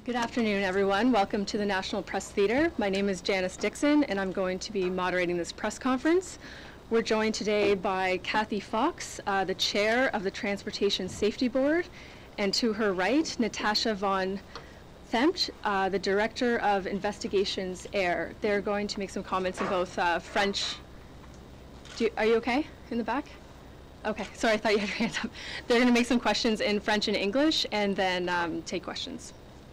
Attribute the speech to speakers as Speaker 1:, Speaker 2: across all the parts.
Speaker 1: Good afternoon, everyone. Welcome to the National Press Theater. My name is Janice Dixon, and I'm going to be moderating this press conference. We're joined today by Kathy Fox, the chair of the Transportation Safety Board, and to her right, Natasha von Thempt, the director of Investigations Air. They're going to make some comments in both French. Are you okay in the back? Okay, sorry, I thought you had your hands up. They're going to make some questions in French and English, and then take questions.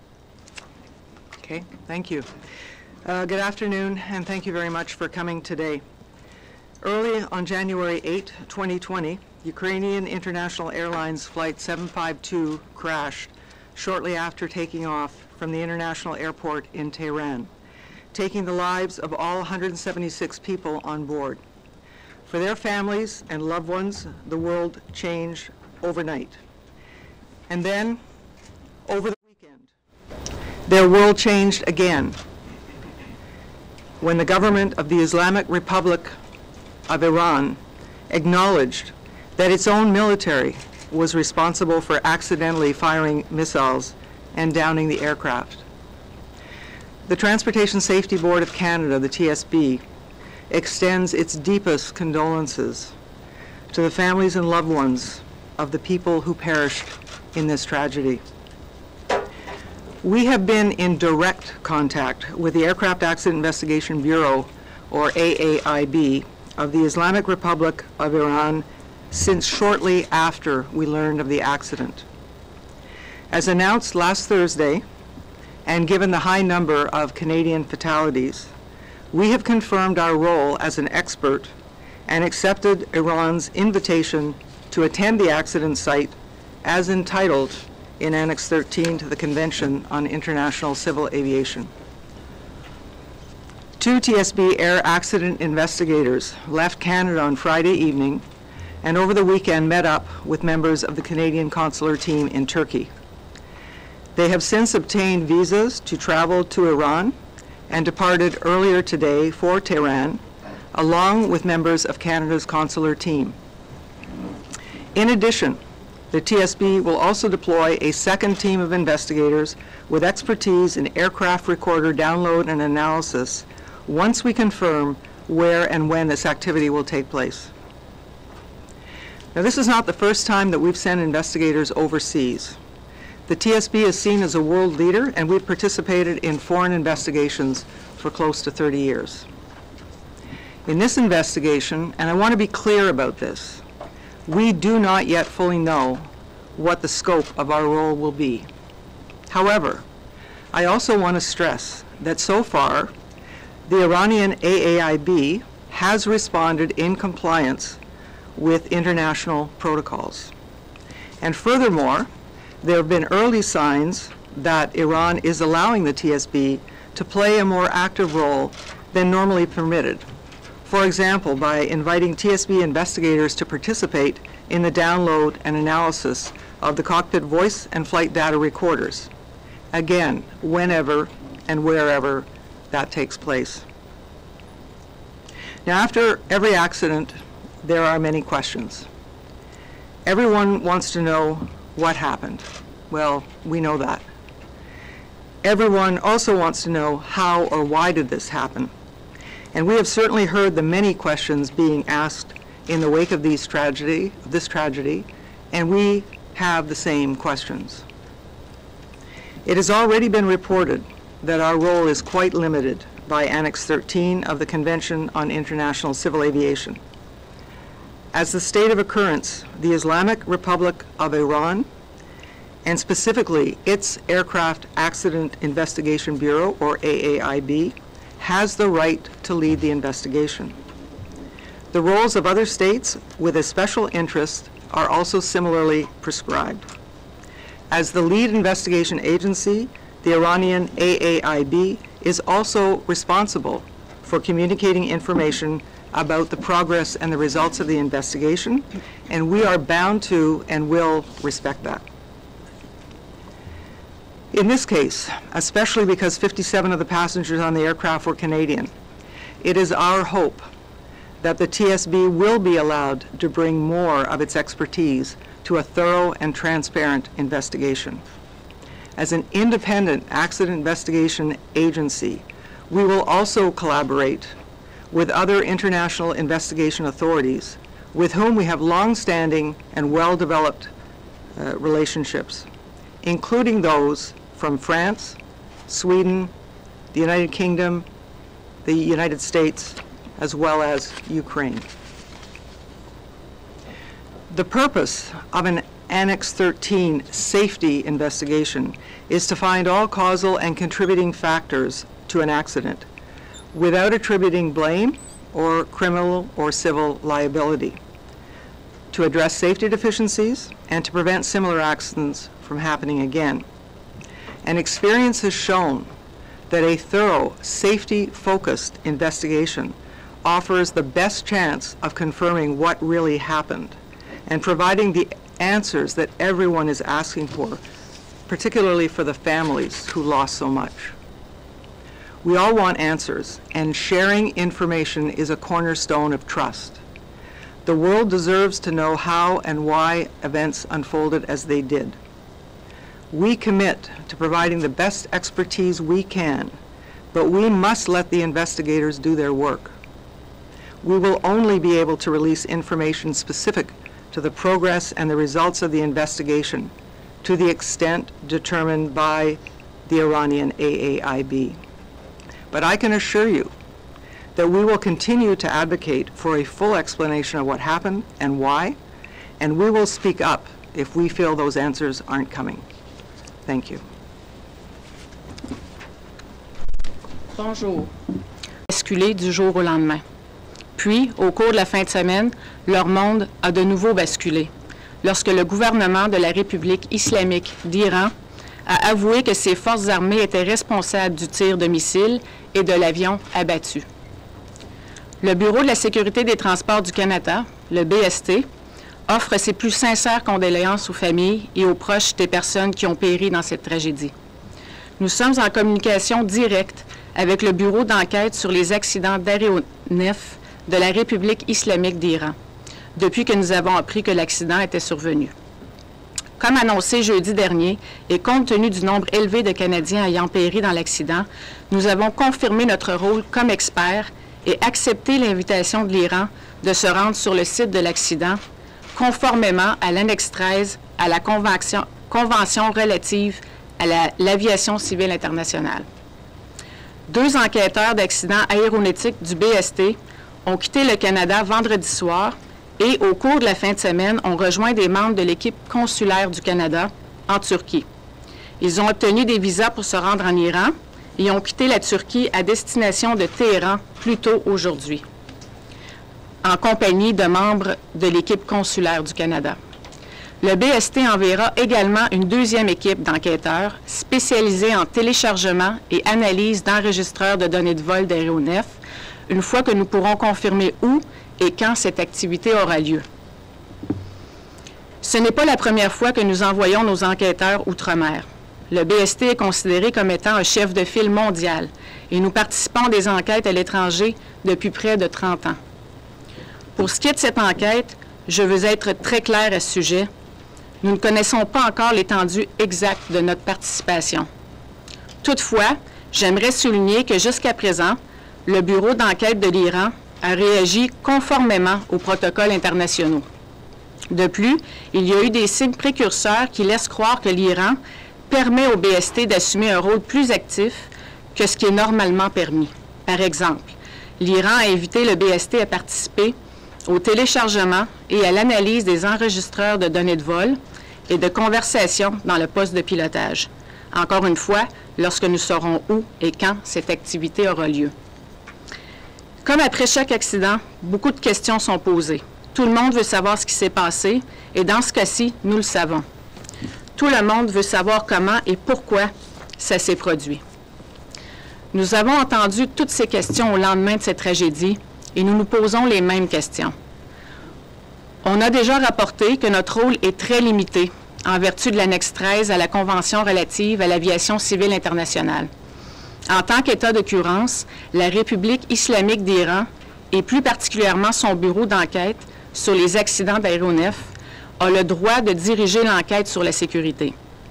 Speaker 2: Okay, thank you. Good afternoon, and thank you very much for coming today. Early on January 8, 2020, Ukrainian International Airlines Flight 752 crashed shortly after taking off from the international airport in Tehran, taking the lives of all 176 people on board. For their families and loved ones, the world changed overnight. And then, over the weekend, their world changed again when the government of the Islamic Republic of Iran acknowledged that its own military was responsible for accidentally firing missiles and downing the aircraft. The Transportation Safety Board of Canada, the TSB, extends its deepest condolences to the families and loved ones of the people who perished in this tragedy. We have been in direct contact with the Aircraft Accident Investigation Bureau, or AAIB, of the Islamic Republic of Iran since shortly after we learned of the accident. As announced last Thursday, and given the high number of Canadian fatalities, we have confirmed our role as an expert and accepted Iran's invitation to attend the accident site as entitled in Annex 13 to the Convention on International Civil Aviation. Two TSB air accident investigators left Canada on Friday evening and over the weekend met up with members of the Canadian consular team in Turkey. They have since obtained visas to travel to Iran and departed earlier today for Tehran, along with members of Canada's consular team. In addition, the TSB will also deploy a second team of investigators with expertise in aircraft recorder download and analysis once we confirm where and when this activity will take place. Now, this is not the first time that we've sent investigators overseas. The TSB is seen as a world leader, and we've participated in foreign investigations for close to 30 years. In this investigation, and I want to be clear about this, we do not yet fully know what the scope of our role will be. However, I also want to stress that so far, the Iranian AAIB has responded in compliance with international protocols. And furthermore, there have been early signs that Iran is allowing the TSB to play a more active role than normally permitted. For example, by inviting TSB investigators to participate in the download and analysis of the cockpit voice and flight data recorders. Again, whenever and wherever that takes place. Now, after every accident, there are many questions. Everyone wants to know what happened. Well, we know that. Everyone also wants to know how or why did this happen. And we have certainly heard the many questions being asked in the wake of this tragedy, and we have the same questions. It has already been reported that our role is quite limited by Annex 13 of the Convention on International Civil Aviation. As the state of occurrence, the Islamic Republic of Iran, and specifically its Aircraft Accident Investigation Bureau, or AAIB, has the right to lead the investigation. The roles of other states with a special interest are also similarly prescribed. As the lead investigation agency, the Iranian AAIB is also responsible for communicating information about the progress and the results of the investigation, and we are bound to and will respect that. In this case, especially because 57 of the passengers on the aircraft were Canadian, it is our hope that the TSB will be allowed to bring more of its expertise to a thorough and transparent investigation. as an independent accident investigation agency, we will also collaborate with other international investigation authorities with whom we have long-standing and well-developed relationships, including those from France, Sweden, the United Kingdom, the United States, as well as Ukraine. The purpose of an Annex 13 safety investigation is to find all causal and contributing factors to an accident without attributing blame or criminal or civil liability, to address safety deficiencies and to prevent similar accidents from happening again. And experience has shown that a thorough, safety-focused investigation offers the best chance of confirming what really happened and providing the answers that everyone is asking for, particularly for the families who lost so much. We all want answers, and sharing information is a cornerstone of trust. The world deserves to know how and why events unfolded as they did. We commit to providing the best expertise we can, but we must let the investigators do their work. We will only be able to release information specific to the progress and the results of the investigation to the extent determined by the Iranian AAIB. But I can assure you that we will continue to advocate for a full explanation of what happened and why, and we will speak up if we feel those answers aren't coming. Thank you.
Speaker 3: Bonjour. Basculé du jour au lendemain. Puis, au cours de la fin de semaine, leur monde a de nouveau basculé, lorsque le gouvernement de la République islamique d'Iran a avoué que ses forces armées étaient responsables du tir de missiles et de l'avion abattu. Le Bureau de la sécurité des transports du Canada, le BST, offre ses plus sincères condoléances aux familles et aux proches des personnes qui ont péri dans cette tragédie. Nous sommes en communication directe avec le Bureau d'enquête sur les accidents d'aéronefs de la République islamique d'Iran, depuis que nous avons appris que l'accident était survenu. Comme annoncé jeudi dernier, et compte tenu du nombre élevé de Canadiens ayant péri dans l'accident, nous avons confirmé notre rôle comme experts et accepté l'invitation de l'Iran de se rendre sur le site de l'accident, conformément à l'annexe 13 à la convention relative à l'aviation civile internationale. 2 enquêteurs d'accidents aéronautiques du BST ont quitté le Canada vendredi soir et, au cours de la fin de semaine, ont rejoint des membres de l'équipe consulaire du Canada en Turquie. Ils ont obtenu des visas pour se rendre en Iran et ont quitté la Turquie à destination de Téhéran plus tôt aujourd'hui, en compagnie de membres de l'équipe consulaire du Canada. Le BST enverra également une 2e équipe d'enquêteurs spécialisée en téléchargement et analyse d'enregistreurs de données de vol d'aéronefs, une fois que nous pourrons confirmer où et quand cette activité aura lieu. Ce n'est pas la première fois que nous envoyons nos enquêteurs outre-mer. Le BST est considéré comme étant un chef de file mondial et nous participons à des enquêtes à l'étranger depuis près de 30 ans. Pour ce qui est de cette enquête, je veux être très clair à ce sujet. Nous ne connaissons pas encore l'étendue exacte de notre participation. Toutefois, j'aimerais souligner que jusqu'à présent, le Bureau d'enquête de l'Iran a réagi conformément aux protocoles internationaux. De plus, il y a eu des signes précurseurs qui laissent croire que l'Iran permet au BST d'assumer un rôle plus actif que ce qui est normalement permis. Par exemple, l'Iran a invité le BST à participer au téléchargement et à l'analyse des enregistreurs de données de vol et de conversation dans le poste de pilotage. Encore une fois, lorsque nous saurons où et quand cette activité aura lieu. Comme après chaque accident, beaucoup de questions sont posées. Tout le monde veut savoir ce qui s'est passé et dans ce cas-ci, nous le savons. Tout le monde veut savoir comment et pourquoi ça s'est produit. Nous avons entendu toutes ces questions au lendemain de cette tragédie et nous nous posons les mêmes questions. On a déjà rapporté que notre rôle est très limité en vertu de l'annexe 13 à la Convention relative à l'aviation civile internationale. En tant qu'État d'occurrence, la République islamique d'Iran, et plus particulièrement son bureau d'enquête sur les accidents d'aéronefs, a le droit de diriger l'enquête sur la sécurité.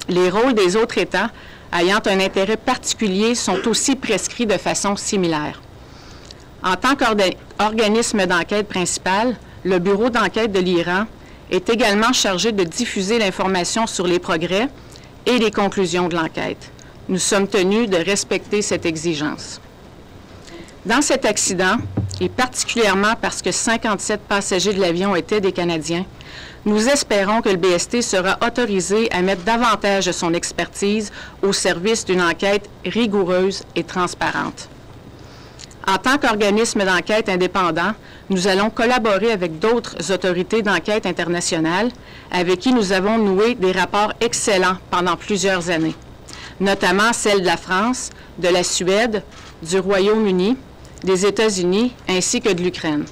Speaker 3: Les rôles des autres États ayant un intérêt particulier sont aussi prescrits de façon similaire. En tant qu'organisme d'enquête principal, le Bureau d'enquête de l'Iran est également chargé de diffuser l'information sur les progrès et les conclusions de l'enquête. Nous sommes tenus de respecter cette exigence. Dans cet accident, et particulièrement parce que 57 passagers de l'avion étaient des Canadiens, nous espérons que le BST sera autorisé à mettre davantage de son expertise au service d'une enquête rigoureuse et transparente. En tant qu'organisme d'enquête indépendant, nous allons collaborer avec d'autres autorités d'enquête internationales avec qui nous avons noué des rapports excellents pendant plusieurs années, notamment celles de la France, de la Suède, du Royaume-Uni, des États-Unis ainsi que de l'Ukraine.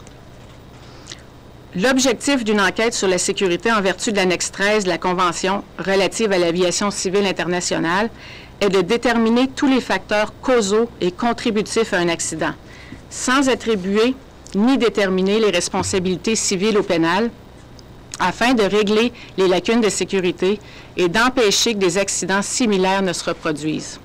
Speaker 3: L'objectif d'une enquête sur la sécurité en vertu de l'annexe 13 de la Convention relative à l'aviation civile internationale est de déterminer tous les facteurs causaux et contributifs à un accident, sans attribuer ni déterminer les responsabilités civiles ou pénales, afin de régler les lacunes de sécurité et d'empêcher que des accidents similaires ne se reproduisent.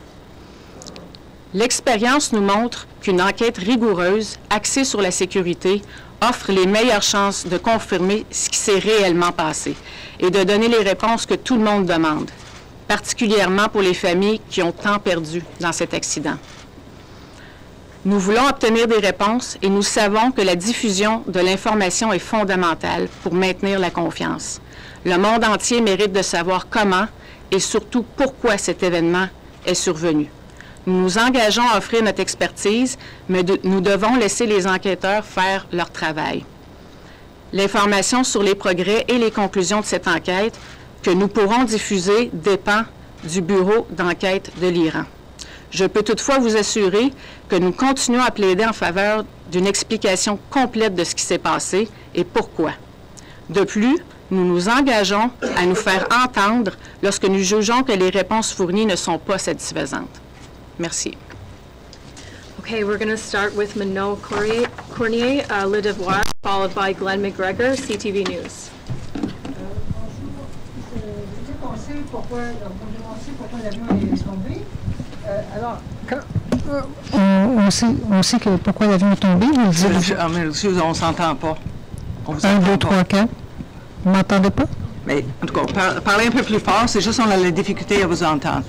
Speaker 3: L'expérience nous montre qu'une enquête rigoureuse, axée sur la sécurité, offre les meilleures chances de confirmer ce qui s'est réellement passé et de donner les réponses que tout le monde demande, particulièrement pour les familles qui ont tant perdu dans cet accident. Nous voulons obtenir des réponses et nous savons que la diffusion de l'information est fondamentale pour maintenir la confiance. Le monde entier mérite de savoir comment et surtout pourquoi cet événement est survenu. Nous nous engageons à offrir notre expertise, mais nous devons laisser les enquêteurs faire leur travail. L'information sur les progrès et les conclusions de cette enquête que nous pourrons diffuser dépend du Bureau d'enquête de l'Iran. Je peux toutefois vous assurer que nous continuons à plaider en faveur d'une explication complète de ce qui s'est passé et pourquoi. De plus, nous nous engageons à nous faire entendre lorsque nous jugeons que les réponses fournies ne sont pas satisfaisantes. Merci.
Speaker 1: Okay, we're going to start with Manon Cornier, Le Devoir, followed by Glenn McGregor, CTV News.
Speaker 4: On sait pourquoi l'avion est tombé. Alors, on sait que pourquoi l'avion est tombé.
Speaker 2: On ne s'entend pas.
Speaker 4: 1, 2, 3, 4. Vous ne m'entendez pas?
Speaker 2: Mais en tout cas, parlez un peu plus fort, c'est juste qu'on a la difficulté à vous entendre.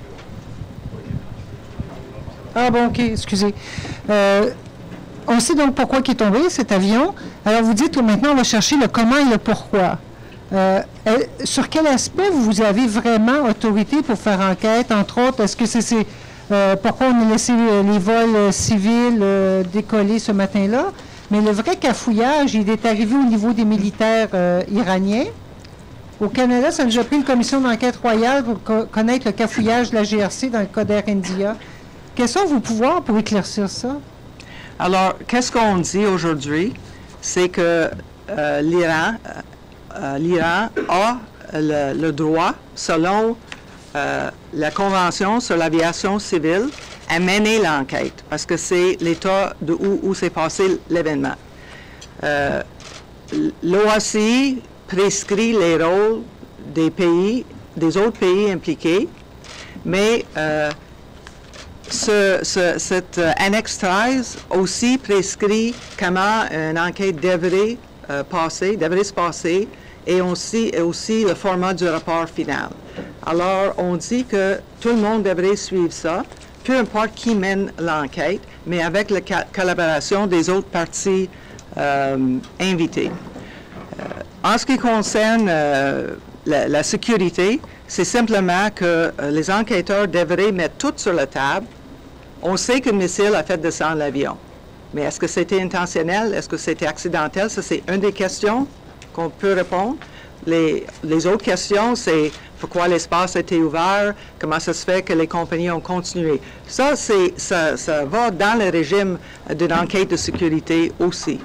Speaker 4: Ah bon, OK, excusez. On sait donc pourquoi il est tombé, cet avion. Alors, vous dites que maintenant, on va chercher le comment et le pourquoi. Sur quel aspect vous avez vraiment autorité pour faire enquête? Entre autres, est-ce que c'est pourquoi on a laissé les vols civils décoller ce matin-là? Mais le vrai cafouillage, il est arrivé au niveau des militaires iraniens. Au Canada, ça nous a pris une commission d'enquête royale pour connaître le cafouillage de la GRC dans le cas d'Air India. Quels sont vos pouvoirs pour éclaircir ça?
Speaker 2: Alors, qu'est-ce qu'on dit aujourd'hui? C'est que l'Iran a le droit, selon la Convention sur l'aviation civile, à mener l'enquête, parce que c'est l'État où s'est passé l'événement. L'OACI prescrit les rôles des autres pays impliqués, mais cette annexe 13 aussi prescrit comment une enquête devrait se passer, et aussi le format du rapport final. Alors, on dit que tout le monde devrait suivre ça, peu importe qui mène l'enquête, mais avec la collaboration des autres parties invitées. En ce qui concerne la sécurité, c'est simplement que les enquêteurs devraient mettre tout sur la table. On sait que le missile a fait descendre l'avion, mais est-ce que c'était intentionnel? Est-ce que c'était accidentel? Ça, c'est une des questions qu'on peut répondre. Les autres questions, c'est pourquoi l'espace a été ouvert, comment ça se fait que les compagnies ont continué. Ça va dans le régime d'une enquête de sécurité aussi.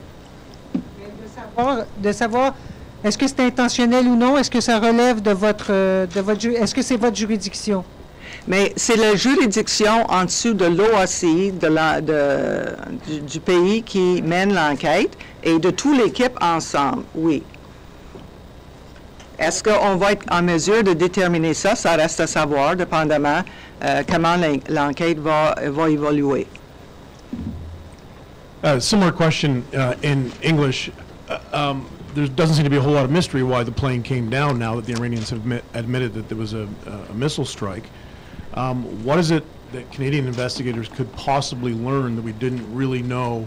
Speaker 4: De savoir est-ce que c'est intentionnel ou non, est-ce que ça relève de votre est-ce que c'est votre juridiction?
Speaker 2: Mais c'est la juridiction en dessous de l'OACI, du pays qui mène l'enquête, et de toute l'équipe ensemble, oui. Est-ce qu'on va être en mesure de déterminer ça? Ça reste à savoir, dépendamment comment l'enquête va évoluer.
Speaker 5: Similar question in English. There doesn't seem to be a whole lot of mystery why the plane came down now that the Iranians have admitted that there was a missile strike. What is it that Canadian investigators could possibly learn that we didn't really know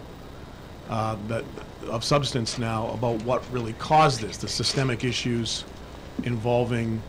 Speaker 5: that of substance now about what really caused this, the systemic issues involving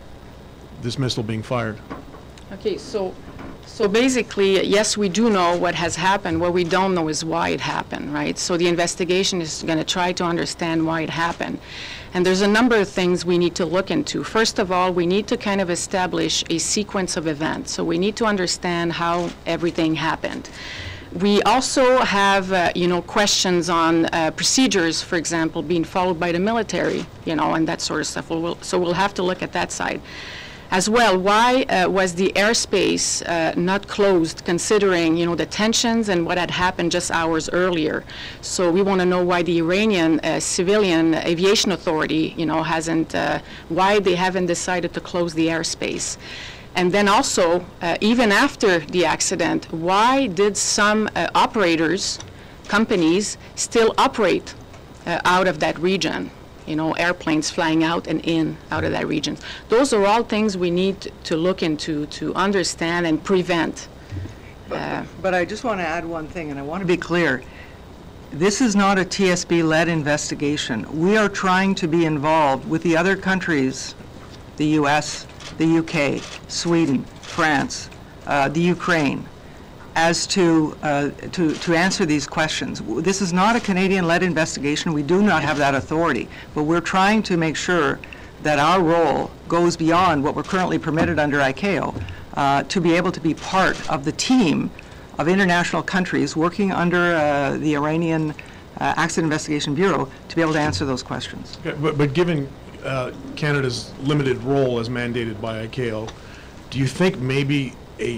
Speaker 5: this missile being fired?
Speaker 3: Okay, so basically, yes, we do know what has happened. What we don't know is why it happened, right? So the investigation is going to try to understand why it happened. And there's a number of things we need to look into. First of all, we need to kind of establish a sequence of events. So we need to understand how everything happened. We also have, questions on procedures, for example, being followed by the military, and that sort of stuff. So we'll have to look at that side. As well, why was the airspace not closed, considering, the tensions and what had happened just hours earlier? So we want to know why the Iranian Civilian Aviation Authority, hasn't, why they haven't decided to close the airspace. And then also, even after the accident, why did some operators, companies, still operate out of that region? Airplanes flying out and in, out of that region. Those are all things we need to look into to understand and prevent.
Speaker 2: But I just want to add one thing, and I want to be clear. This is not a TSB-led investigation. We are trying to be involved with the other countries, the US, the UK, Sweden, France, the Ukraine, as to answer these questions. This is not a Canadian-led investigation. We do not have that authority, but we're trying to make sure that our role goes beyond what we're currently permitted under ICAO to be able to be part of the team of international countries working under the Iranian Accident Investigation Bureau to be able to answer those questions.
Speaker 5: Okay, but given Canada's limited role as mandated by ICAO, do you think maybe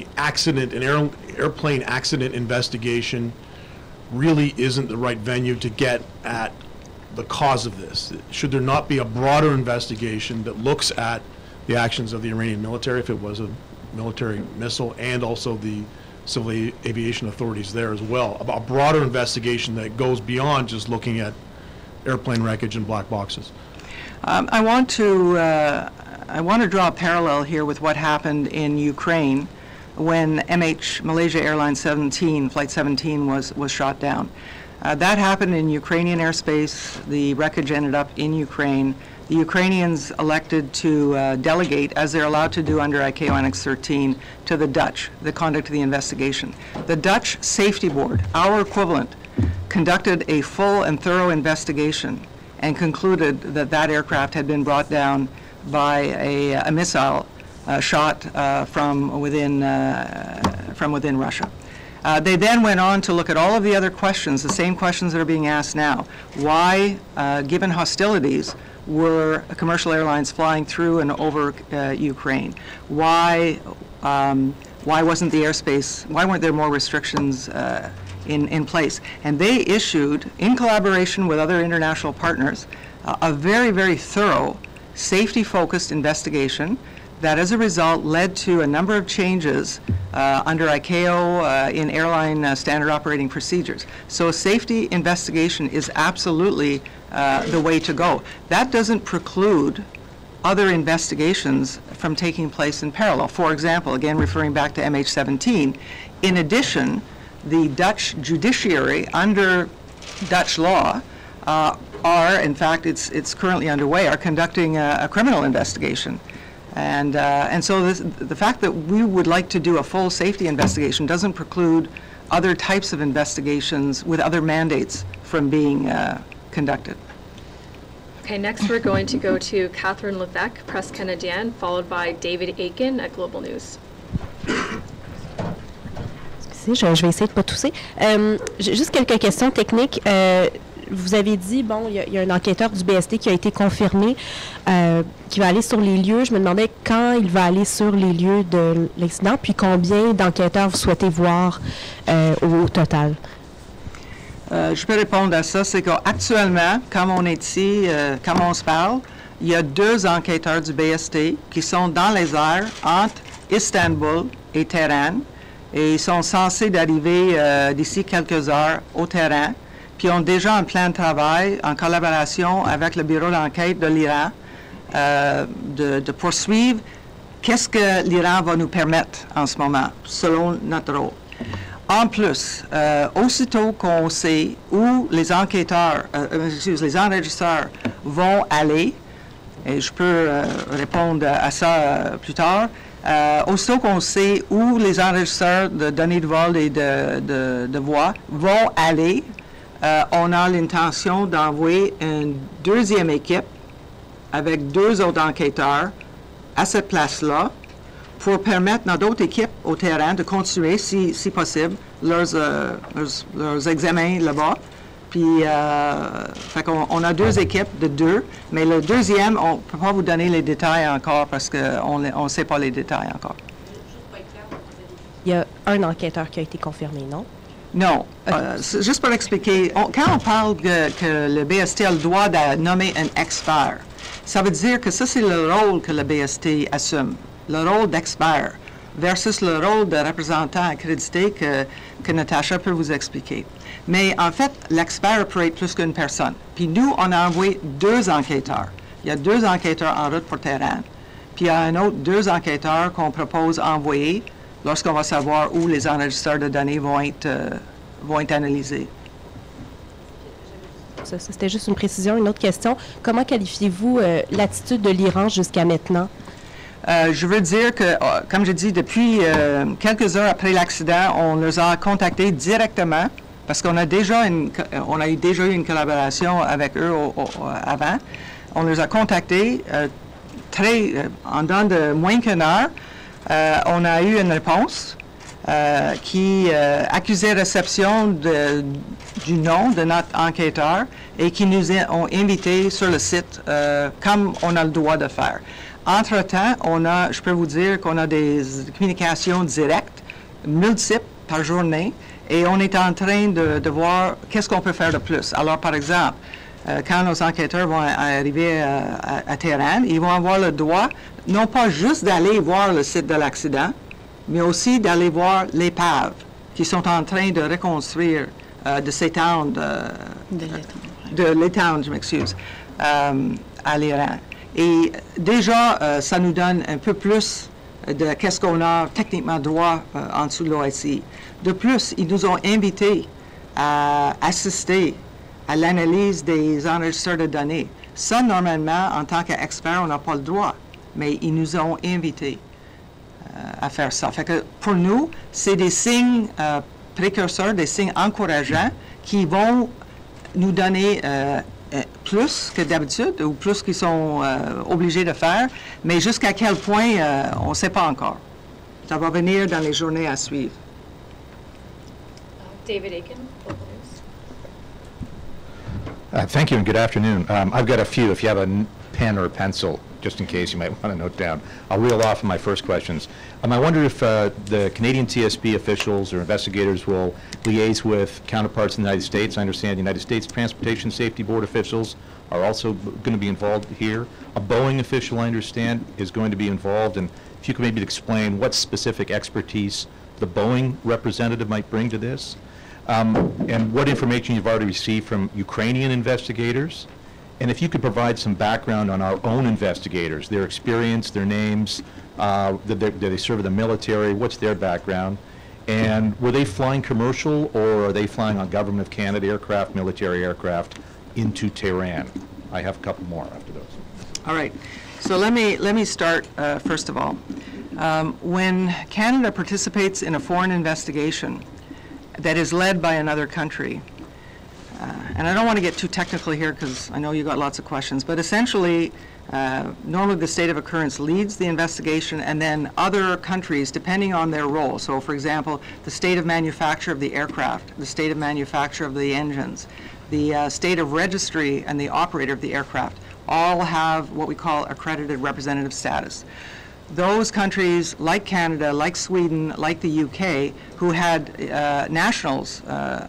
Speaker 5: an airplane accident investigation really isn't the right venue to get at the cause of this? Should there not be a broader investigation that looks at the actions of the Iranian military, if it was a military missile, and also the civil aviation authorities there as well, a broader investigation that goes beyond just looking at airplane wreckage and black boxes?
Speaker 2: I want to draw a parallel here with what happened in Ukraine when Malaysia Airlines 17, Flight 17 was shot down. That happened in Ukrainian airspace. The wreckage ended up in Ukraine. The Ukrainians elected to delegate, as they're allowed to do under ICAO Annex 13, to the Dutch, the conduct of the investigation. The Dutch Safety Board, our equivalent, conducted a full and thorough investigation and concluded that that aircraft had been brought down by a missile shot from within Russia. They then went on to look at all of the other questions, the same questions that are being asked now. Why, given hostilities, were commercial airlines flying through and over Ukraine? Why wasn't the airspace, why weren't there more restrictions in place? And they issued, in collaboration with other international partners, a very, very thorough, safety-focused investigation that as a result led to a number of changes under ICAO in airline standard operating procedures. So a safety investigation is absolutely the way to go. That doesn't preclude other investigations from taking place in parallel. For example, again referring back to MH17, in addition, the Dutch judiciary under Dutch law are, in fact, it's currently underway, are conducting a criminal investigation. And so the fact that we would like to do a full safety investigation doesn't preclude other types of investigations with other mandates from being conducted.
Speaker 1: Okay, next we're going to go to Catherine Levesque, Presse Canadienne, followed by David Aiken at Global News.
Speaker 6: Je vais essayer de ne pas tousser. Juste quelques questions techniques. Vous avez dit, bon, il y a un enquêteur du BST qui a été confirmé, qui va aller sur les lieux. Je me demandais quand il va aller sur les lieux de l'accident, puis combien d'enquêteurs vous souhaitez voir au total?
Speaker 2: Je peux répondre à ça. C'est qu'actuellement, comme on est ici, comme on se parle, il y a 2 enquêteurs du BST qui sont dans les airs entre Istanbul et Tehran, et ils sont censés d'arriver d'ici quelques heures au Tehran, puis ont déjà un plan de travail en collaboration avec le bureau d'enquête de l'Iran de poursuivre qu'est-ce que l'Iran va nous permettre en ce moment, selon notre rôle. En plus, aussitôt qu'on sait où les enquêteurs, les enregistreurs vont aller, et je peux répondre à ça plus tard, aussitôt qu'on sait où les enregistreurs de données de vol et de voix vont aller, on a l'intention d'envoyer une 2e équipe avec 2 autres enquêteurs à cette place-là pour permettre à d'autres équipes au terrain de continuer, si possible, leurs examens là-bas. Puis, fait on a 2 équipes de 2, mais le 2e, on ne peut pas vous donner les détails encore parce qu'on ne sait pas les détails encore.
Speaker 6: Il y a un enquêteur qui a été confirmé, non?
Speaker 2: Non. Juste pour expliquer, quand on parle que le BST a le droit de nommer un expert, ça veut dire que ça, c'est le rôle que le BST assume, le rôle d'expert, versus le rôle de représentant accrédité que Natasha peut vous expliquer. Mais en fait, l'expert peut être plus qu'une personne. Puis nous, on a envoyé 2 enquêteurs. Il y a 2 enquêteurs en route pour Tehran. Puis il y a un autre 2 enquêteurs qu'on propose envoyer lorsqu'on va savoir où les enregistreurs de données vont être analysés.
Speaker 6: Ça, c'était juste une précision. Une autre question. Comment qualifiez-vous l'attitude de l'Iran jusqu'à maintenant?
Speaker 2: Je veux dire que, comme je dis, depuis quelques heures après l'accident, on les a contactés directement parce qu'on a déjà eu une collaboration avec eux avant. On les a contactés en dedans de moins qu'une heure. On a eu une réponse qui accusait réception du nom de notre enquêteur et qui nous ont invités sur le site comme on a le droit de faire. Entre-temps, je peux vous dire qu'on a des communications directes, multiples par journée, et on est en train de voir qu'est-ce qu'on peut faire de plus. Alors, par exemple, quand nos enquêteurs vont arriver à Tehran, ils vont avoir le droit, non pas juste d'aller voir le site de l'accident, mais aussi d'aller voir l'épave qui sont en train de reconstruire, de s'étendre, de l'étendre, je m'excuse, à l'Iran. Et déjà, ça nous donne un peu plus de qu'est-ce qu'on a techniquement droit en dessous de l'OIC. De plus, ils nous ont invités à assister à l'analyse des enregistreurs de données. Ça, normalement, en tant qu'expert, on n'a pas le droit, mais ils nous ont invités à faire ça. Fait que pour nous, c'est des signes précurseurs, des signes encourageants qui vont nous donner plus que d'habitude ou plus qu'ils sont obligés de faire, mais jusqu'à quel point, on ne sait pas encore. Ça va venir dans les journées à suivre.
Speaker 1: David Aiken.
Speaker 7: Thank you and good afternoon. I've got a few. If you have a pen or a pencil, just in case you might want to note down, I'll reel off my first questions. I wonder if the Canadian TSB officials or investigators will liaise with counterparts in the United States. I understand the United States Transportation Safety Board officials are also going to be involved here. A Boeing official, I understand, is going to be involved. And if you could maybe explain what specific expertise the Boeing representative might bring to this, and what information you've already received from Ukrainian investigators. And if you could provide some background on our own investigators, their experience, their names, do they serve in the military, what's their background, and were they flying commercial or are they flying on Government of Canada aircraft, military aircraft, into Tehran? I have a couple more after those.
Speaker 2: All right. So let me start first of all. When Canada participates in a foreign investigation that is led by another country, and I don't want to get too technical here because I know you got lots of questions, but essentially, normally the state of occurrence leads the investigation and then other countries, depending on their role. So for example, the state of manufacture of the aircraft, the state of manufacture of the engines, the state of registry and the operator of the aircraft all have what we call accredited representative status. Those countries, like Canada, like Sweden, like the UK, who had nationals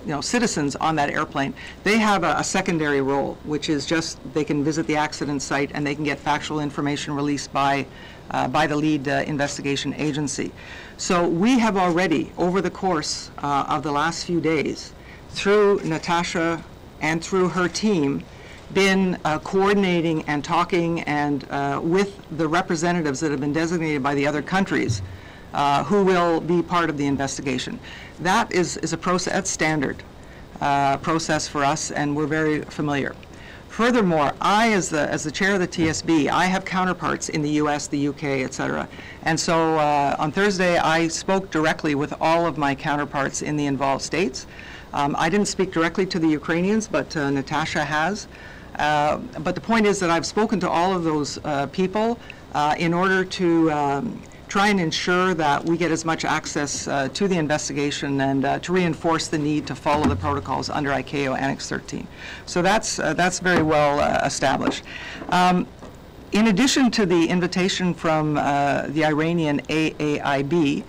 Speaker 2: citizens on that airplane. They have a secondary role, which is just they can visit the accident site and they can get factual information released by the lead investigation agency. So we have already, over the course of the last few days, through Natasha and through her team, been coordinating and talking and with the representatives that have been designated by the other countries who will be part of the investigation. That is a process, that's standard process for us, and we're very familiar. Furthermore, I, as the chair of the TSB, I have counterparts in the US, the UK, et cetera. And so on Thursday, I spoke directly with all of my counterparts in the involved states. I didn't speak directly to the Ukrainians, but Natasha has. But the point is that I've spoken to all of those people in order to try and ensure that we get as much access to the investigation and to reinforce the need to follow the protocols under ICAO Annex 13. So that's very well established. In addition to the invitation from the Iranian AAIB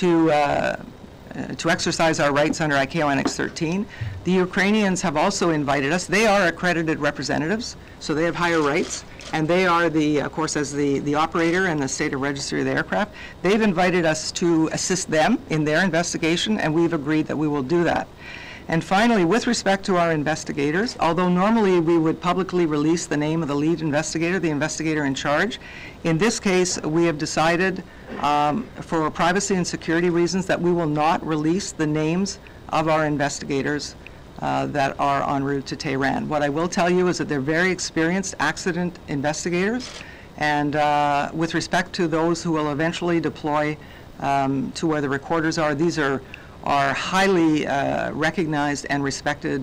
Speaker 2: to exercise our rights under ICAO Annex 13, the Ukrainians have also invited us. They are accredited representatives, so they have higher rights, and they are, of course, as the operator and the state of registry of the aircraft. They've invited us to assist them in their investigation, and we've agreed that we will do that. And finally, with respect to our investigators, although normally we would publicly release the name of the lead investigator, the investigator in charge, in this case, we have decided for privacy and security reasons that we will not release the names of our investigators that are en route to Tehran. What I will tell you is that they're very experienced accident investigators, and with respect to those who will eventually deploy to where the recorders are, these are highly recognized and respected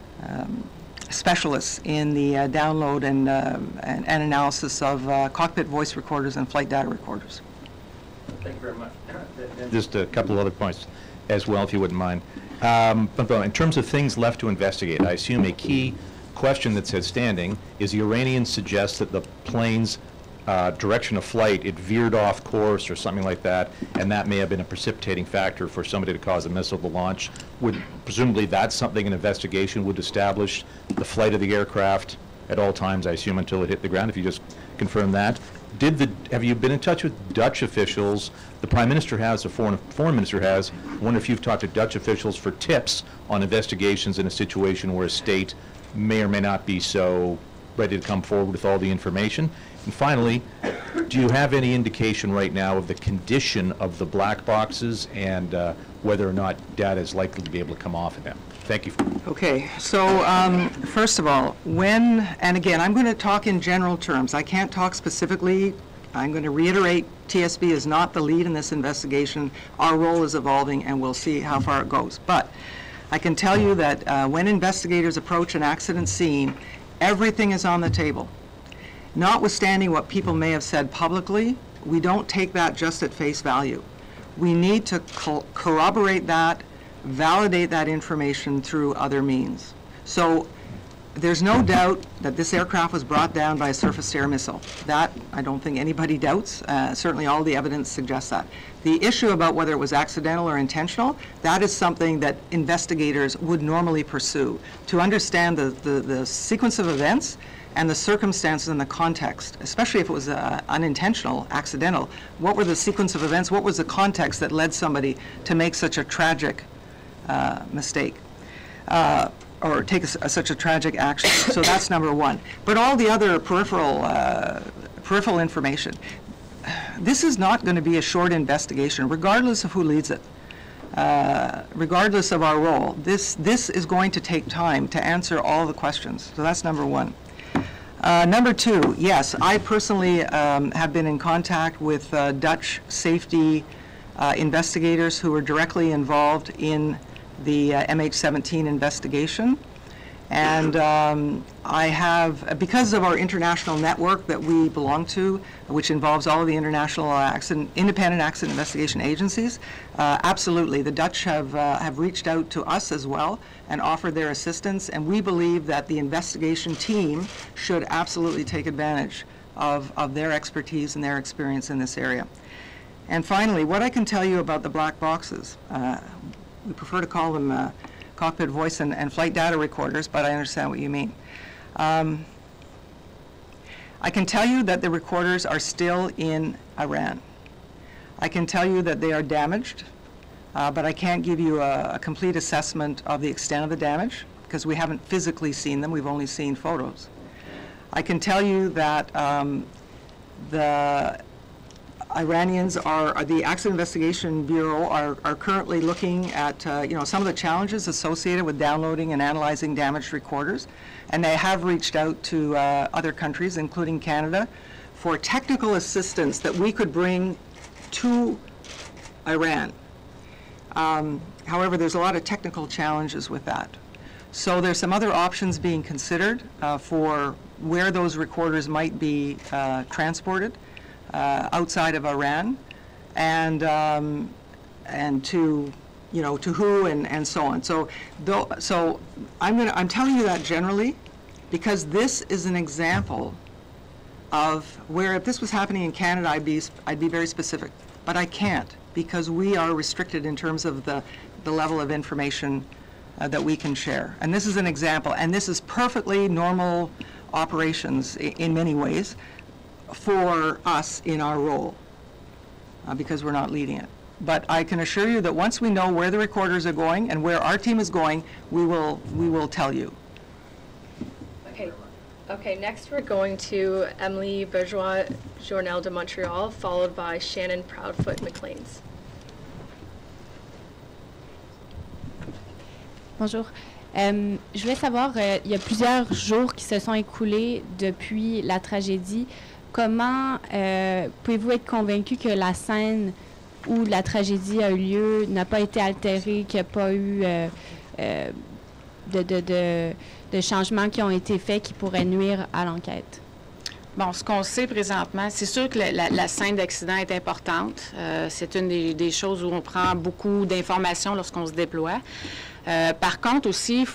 Speaker 2: specialists in the download and analysis of cockpit voice recorders and flight data recorders.
Speaker 7: Thank you very much. Just a couple of other points as well, if you wouldn't mind. In terms of things left to investigate, I assume a key question that's standing is the Iranians suggest that the plane's direction of flight, it veered off course or something like that, and that may have been a precipitating factor for somebody to cause a missile to launch. Presumably that's something an investigation would establish the flight of the aircraft at all times, I assume, until it hit the ground, if you just confirm that. Have you been in touch with Dutch officials? The Prime Minister has, the Foreign Minister has. I wonder if you've talked to Dutch officials for tips on investigations in a situation where a state may or may not be so ready to come forward with all the information. And finally, do you have any indication right now of the condition of the black boxes and whether or not data is likely to be able to come off of them? Thank you.
Speaker 2: Okay, so first of all, and again, I'm going to talk in general terms. I can't talk specifically. I'm going to reiterate, TSB is not the lead in this investigation. Our role is evolving, and we'll see how far it goes. But I can tell you that when investigators approach an accident scene, everything is on the table. Notwithstanding what people may have said publicly, we don't take that just at face value. We need to corroborate that, validate that information through other means. So there's no doubt that this aircraft was brought down by a surface-to-air missile. That I don't think anybody doubts. Certainly all the evidence suggests that. The issue about whether it was accidental or intentional, that is something that investigators would normally pursue to understand the sequence of events and the circumstances and the context, especially if it was unintentional, accidental. What were the sequence of events? What was the context that led somebody to make such a tragic mistake or take such a tragic action? So that's number one. But all the other peripheral information, this is not going to be a short investigation, regardless of who leads it. Regardless of our role, this is going to take time to answer all the questions. So that's number one. Number two, yes, I personally have been in contact with Dutch safety investigators who were directly involved in the MH17 investigation. And I have, because of our international network that we belong to, which involves all of the international independent accident investigation agencies, absolutely, the Dutch have reached out to us as well and offered their assistance, and we believe that the investigation team should absolutely take advantage of their expertise and their experience in this area. And finally, what I can tell you about the black boxes, we prefer to call them cockpit voice and flight data recorders, but I understand what you mean. I can tell you that the recorders are still in Iran. I can tell you that they are damaged, but I can't give you a complete assessment of the extent of the damage because we haven't physically seen them. We've only seen photos. I can tell you that the Iranians the Accident Investigation Bureau are currently looking at some of the challenges associated with downloading and analyzing damaged recorders, and they have reached out to other countries, including Canada, for technical assistance that we could bring to Iran. However, there's a lot of technical challenges with that. So there's some other options being considered for where those recorders might be transported outside of Iran, and to who and so on. So I'm telling you that generally because this is an example of where if this was happening in Canada, I'd be very specific, but I can't because we are restricted in terms of the level of information that we can share. And this is an example, and this is perfectly normal operations in many ways for us in our role because we're not leading it. But I can assure you that once we know where the recorders are going and where our team is going, we will tell you.
Speaker 1: Okay, next we're going to Emily Bourgeois, Journal de Montreal, followed by Shannon Proudfoot McLean's.
Speaker 8: Bonjour. Je voulais savoir, il y a plusieurs jours qui se sont écoulés depuis la tragédie. Comment pouvez-vous être convaincu que la scène où la tragédie a eu lieu n'a pas été altérée, qu'il n'y a pas eu de changements qui ont été faits qui pourraient nuire à l'enquête?
Speaker 3: Bon, ce qu'on sait présentement, c'est sûr que la scène d'accident est importante. C'est une des choses où on prend beaucoup d'informations lorsqu'on se déploie. Par contre aussi,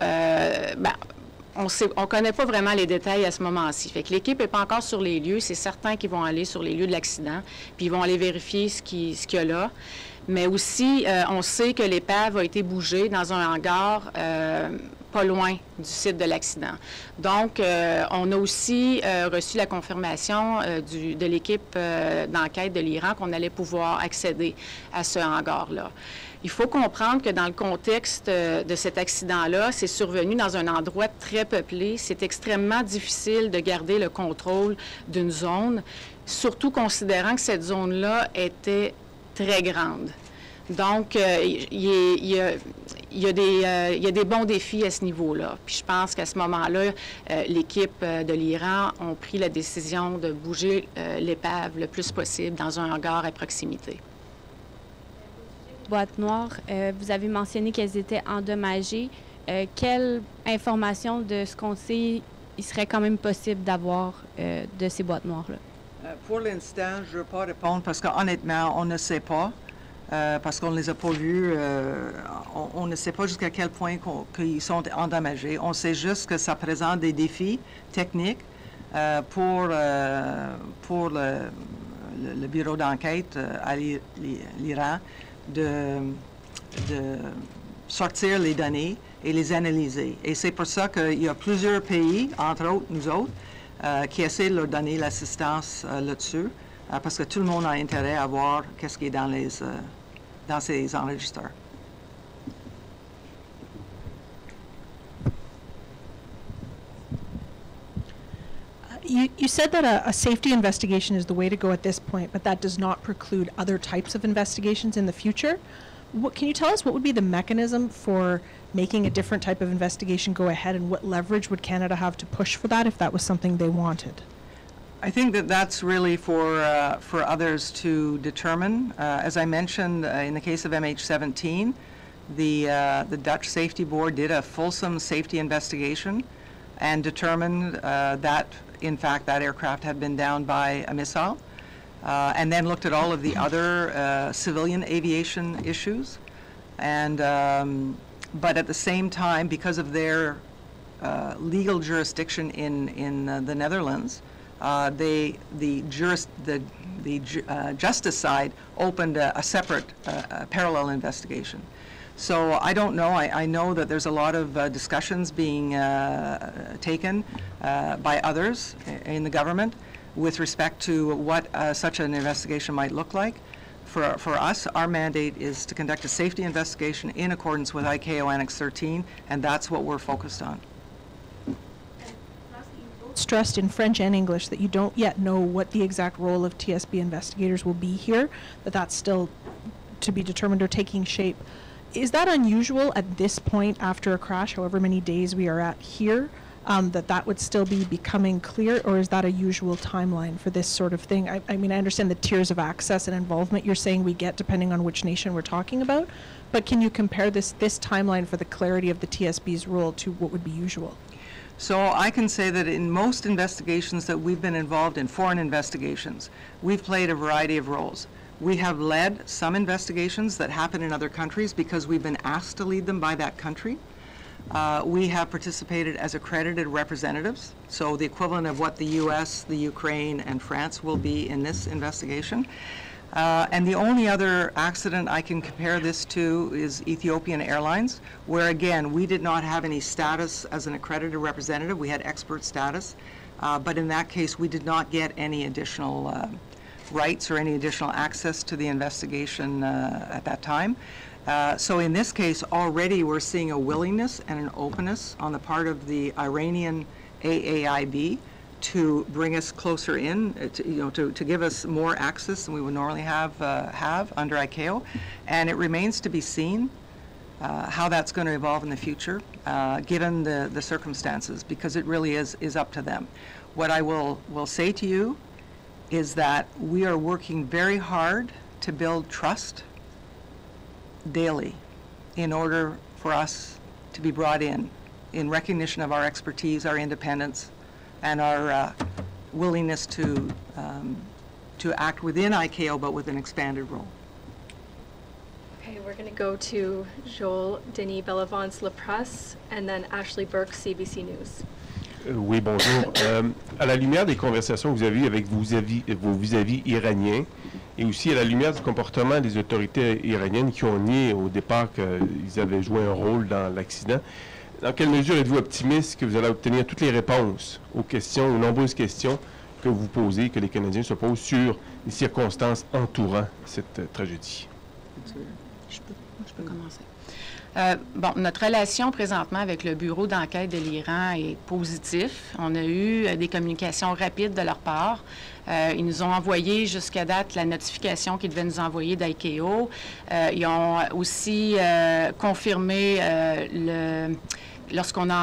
Speaker 3: on ne connaît pas vraiment les détails à ce moment-ci. Fait que l'équipe n'est pas encore sur les lieux. C'est certain qu'ils vont aller sur les lieux de l'accident, puis ils vont aller vérifier ce qu'il y a là. Mais aussi, on sait que l'épave a été bougée dans un hangar pas loin du site de l'accident. Donc, on a aussi reçu la confirmation de l'équipe d'enquête de l'Iran qu'on allait pouvoir accéder à ce hangar-là. Il faut comprendre que dans le contexte de cet accident-là, c'est survenu dans un endroit très peuplé. C'est extrêmement difficile de garder le contrôle d'une zone, surtout considérant que cette zone-là était très grande. Donc, il y a des bons défis à ce niveau-là. Puis je pense qu'à ce moment-là, l'équipe de l'Iran a pris la décision de bouger l'épave le plus possible dans un hangar à proximité.
Speaker 8: Boîtes noires, vous avez mentionné qu'elles étaient endommagées. Quelle information de ce qu'on sait il serait quand même possible d'avoir de ces boîtes noires-là?
Speaker 2: Pour l'instant, je ne veux pas répondre parce qu'honnêtement, on ne sait pas. Parce qu'on ne les a pas vus, on ne sait pas jusqu'à quel point qu'ils sont endommagés. On sait juste que ça présente des défis techniques pour le bureau d'enquête à l'Iran de sortir les données et les analyser. Et c'est pour ça qu'il y a plusieurs pays, entre autres nous autres, qui essaient de leur donner l'assistance là-dessus. Parce que tout le monde a intérêt à voir qu'est-ce qui est dans ces enregistreurs.
Speaker 9: You said that a safety investigation is the way to go at this point, but that does not preclude other types of investigations in the future. Can you tell us what would be the mechanism for making a different type of investigation go ahead, and what leverage would Canada have to push for that if that was something they wanted?
Speaker 2: I think that that's really for others to determine. As I mentioned, in the case of MH17, the Dutch Safety Board did a fulsome safety investigation and determined that, in fact, that aircraft had been downed by a missile, and then looked at all of the other civilian aviation issues. And but at the same time, because of their legal jurisdiction in the Netherlands, the justice side opened a separate parallel investigation. So I don't know. I know that there's a lot of discussions being taken by others in the government with respect to what such an investigation might look like. For us, our mandate is to conduct a safety investigation in accordance with ICAO Annex 13, and that's what we're focused on.
Speaker 9: Stressed in French and English that you don't yet know what the exact role of TSB investigators will be here, that that's still to be determined or taking shape. Is that unusual at this point after a crash, however many days we are at here, that would still be becoming clear, or is that a usual timeline for this sort of thing? I mean, I understand the tiers of access and involvement you're saying we get depending on which nation we're talking about, but can you compare this timeline for the clarity of the TSB's role to what would be usual?
Speaker 2: So I can say that in most investigations that we've been involved in, foreign investigations, we've played a variety of roles. We have led some investigations that happen in other countries because we've been asked to lead them by that country. We have participated as accredited representatives, so the equivalent of what the US, the Ukraine, and France will be in this investigation. And the only other accident I can compare this to is Ethiopian Airlines, where again, we did not have any status as an accredited representative. We had expert status, but in that case, we did not get any additional rights or any additional access to the investigation at that time. So in this case, already we're seeing a willingness and an openness on the part of the Iranian AAIB to bring us closer in, to give us more access than we would normally have under ICAO. And it remains to be seen how that's going to evolve in the future, given the circumstances, because it really is up to them. What I will say to you is that we are working very hard to build trust daily in order for us to be brought in recognition of our expertise, our independence, and our willingness to act within ICAO, but with an expanded role.
Speaker 1: Okay, we're going to go to Joel Denis Bellavance, La Presse, and then Ashley Burke, CBC News.
Speaker 10: Oui, bonjour. À la lumière des conversations que vous avez eues avec vos vis-à-vis iraniens, et aussi à la lumière du comportement des autorités iraniennes qui ont nié au départ qu'ils avaient joué un rôle dans l'accident, dans quelle mesure êtes-vous optimiste que vous allez obtenir toutes les réponses aux questions, aux nombreuses questions que vous posez, que les Canadiens se posent sur les circonstances entourant cette tragédie?
Speaker 3: Je peux commencer. Bon, notre relation présentement avec le bureau d'enquête de l'Iran est positive. On a eu des communications rapides de leur part. Ils nous ont envoyé jusqu'à date la notification qu'ils devaient nous envoyer d'ICAO. Ils ont aussi confirmé lorsqu'on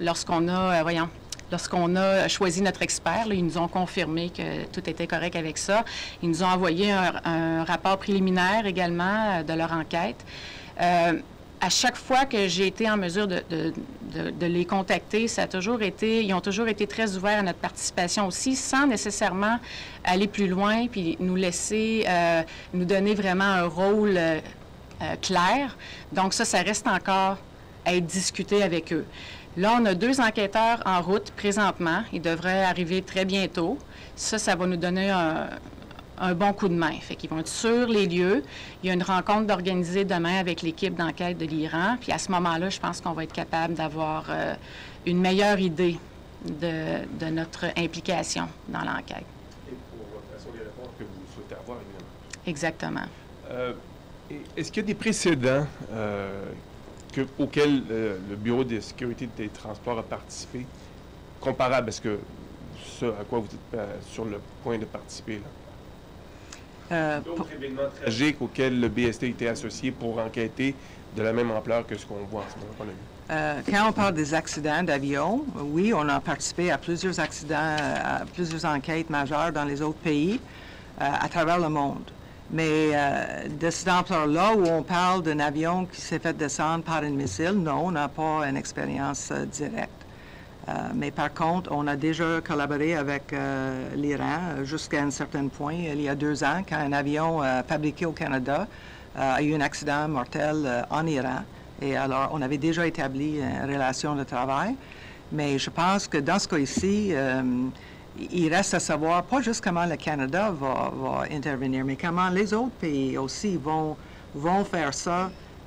Speaker 3: a choisi notre expert, là, ils nous ont confirmé que tout était correct avec ça. Ils nous ont envoyé un rapport préliminaire également de leur enquête. À chaque fois que j'ai été en mesure de les contacter, ils ont toujours été très ouverts à notre participation aussi, sans nécessairement aller plus loin puis nous laisser, nous donner vraiment un rôle clair. Donc ça reste encore à être discuté avec eux. Là, on a 2 enquêteurs en route présentement. Ils devraient arriver très bientôt. Ça va nous donner un bon coup de main. Fait qu'ils vont être sur les lieux. Il y a une rencontre d'organiser demain avec l'équipe d'enquête de l'Iran. Puis à ce moment-là, je pense qu'on va être capable d'avoir une meilleure idée de notre implication dans l'enquête.
Speaker 10: Et pour votre façon des réponses que vous souhaitez avoir, évidemment.
Speaker 3: Exactement.
Speaker 10: Est-ce qu'il y a des précédents auxquels le Bureau de sécurité des transports a participé, comparables à ce à quoi vous êtes sur le point de participer, là? D'autres événements tragiques auxquels le BST était associé pour enquêter de la même ampleur que ce qu'on voit en ce moment qu'on a vu?
Speaker 2: Quand on parle des accidents d'avion, oui, on a participé à plusieurs accidents, à plusieurs enquêtes majeures dans les autres pays à travers le monde. Mais de cette ampleur-là, où on parle d'un avion qui s'est fait descendre par un missile, non, on n'a pas une expérience directe. Mais par contre, on a déjà collaboré avec l'Iran jusqu'à un certain point, il y a 2 ans, quand un avion fabriqué au Canada a eu un accident mortel en Iran. Et alors, on avait déjà établi une relation de travail. Mais je pense que dans ce cas ici, il reste à savoir, pas juste comment le Canada va intervenir, mais comment les autres pays aussi vont faire ça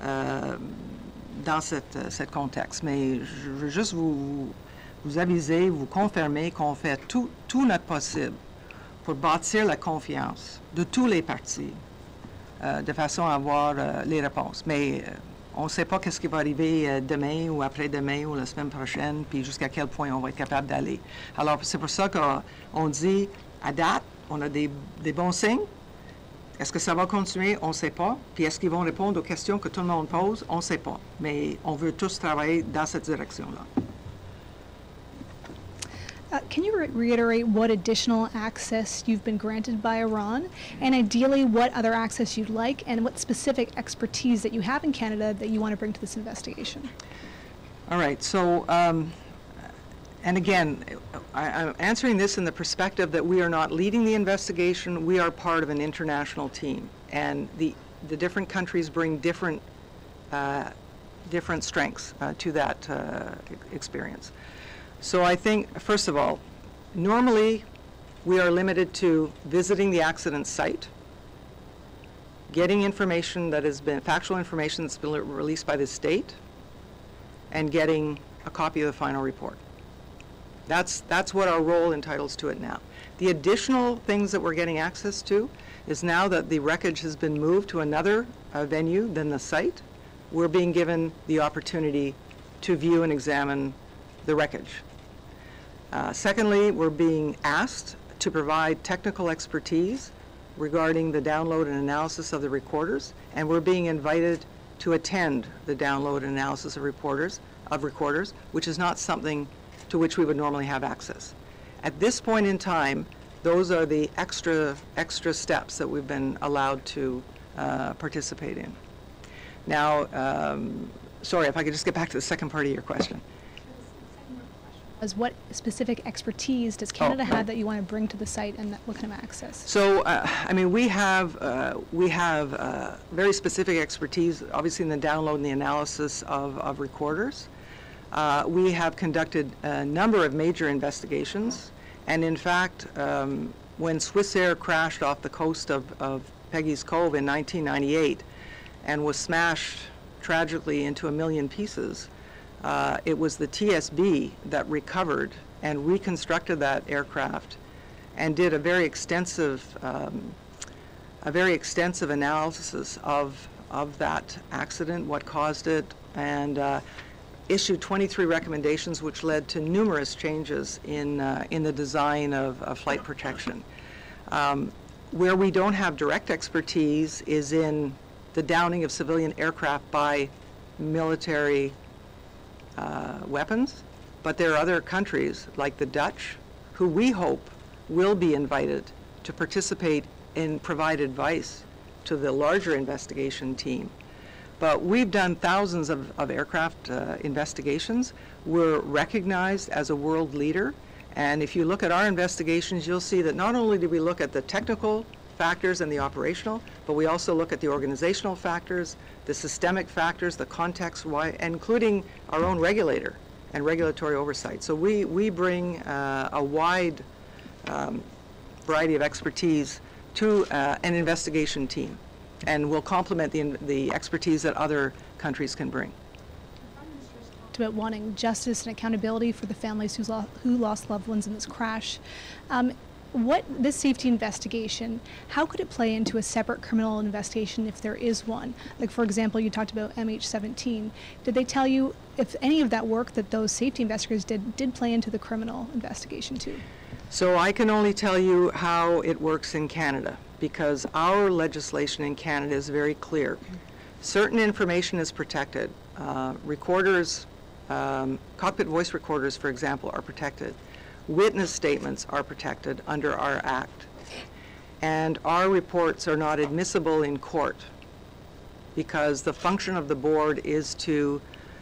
Speaker 2: dans cette contexte. Mais je veux juste vous aviser, vous confirmer qu'on fait tout notre possible pour bâtir la confiance de tous les partis de façon à avoir les réponses. Mais on ne sait pas qu'est-ce qui va arriver demain ou après-demain ou la semaine prochaine, puis jusqu'à quel point on va être capable d'aller. Alors, c'est pour ça qu'on dit, à date, on a des bons signes. Est-ce que ça va continuer? On ne sait pas. Puis est-ce qu'ils vont répondre aux questions que tout le monde pose? On ne sait pas. Mais on veut tous travailler dans cette direction-là.
Speaker 11: Can you reiterate what additional access you've been granted by Iran, and ideally what other access you'd like, and what specific expertise that you have in Canada that you want to bring to this investigation?
Speaker 2: All right. So, and again, I'm answering this in the perspective that we are not leading the investigation. We are part of an international team, and the different countries bring different strengths to that experience. So I think, first of all, normally we are limited to visiting the accident site, getting information that has been, factual information that's been released by the state, and getting a copy of the final report. That's what our role entitles to it now. The additional things that we're getting access to is now that the wreckage has been moved to another venue than the site, we're being given the opportunity to view and examine the wreckage. Secondly, we're being asked to provide technical expertise regarding the download and analysis of the recorders, and we're being invited to attend the download and analysis of recorders, which is not something to which we would normally have access. At this point in time, those are the extra steps that we've been allowed to participate in. Now, sorry, if I could just get back to the second part of your question.
Speaker 11: What specific expertise does Canada have that you want to bring to the site, and what kind of access?
Speaker 2: So, I mean, we have very specific expertise, obviously in the download and the analysis of recorders. We have conducted a number of major investigations, and in fact, when Swissair crashed off the coast of Peggy's Cove in 1998 and was smashed tragically into a million pieces, it was the TSB that recovered and reconstructed that aircraft and did a very extensive analysis of that accident, what caused it, and issued 23 recommendations, which led to numerous changes in the design of flight protection. Where we don't have direct expertise is in the downing of civilian aircraft by military weapons, but there are other countries like the Dutch who we hope will be invited to participate and provide advice to the larger investigation team. But we've done thousands of aircraft investigations. We're recognized as a world leader, and if you look at our investigations, you'll see that not only do we look at the technical factors and the operational, but we also look at the organizational factors, the systemic factors, the context, including our own regulator and regulatory oversight. So we bring a wide variety of expertise to an investigation team, and will complement the expertise that other countries can bring.
Speaker 11: About wanting justice and accountability for the families who lost loved ones in this crash. This safety investigation, how could it play into a separate criminal investigation if there is one? Like, for example, you talked about MH17. Did they tell you if any of that work that those safety investigators did play into the criminal investigation too?
Speaker 2: So I can only tell you how it works in Canada, because our legislation in Canada is very clear. Certain information is protected. Recorders, cockpit voice recorders, for example, are protected. Witness statements are protected under our Act. And our reports are not admissible in court because the function of the board is to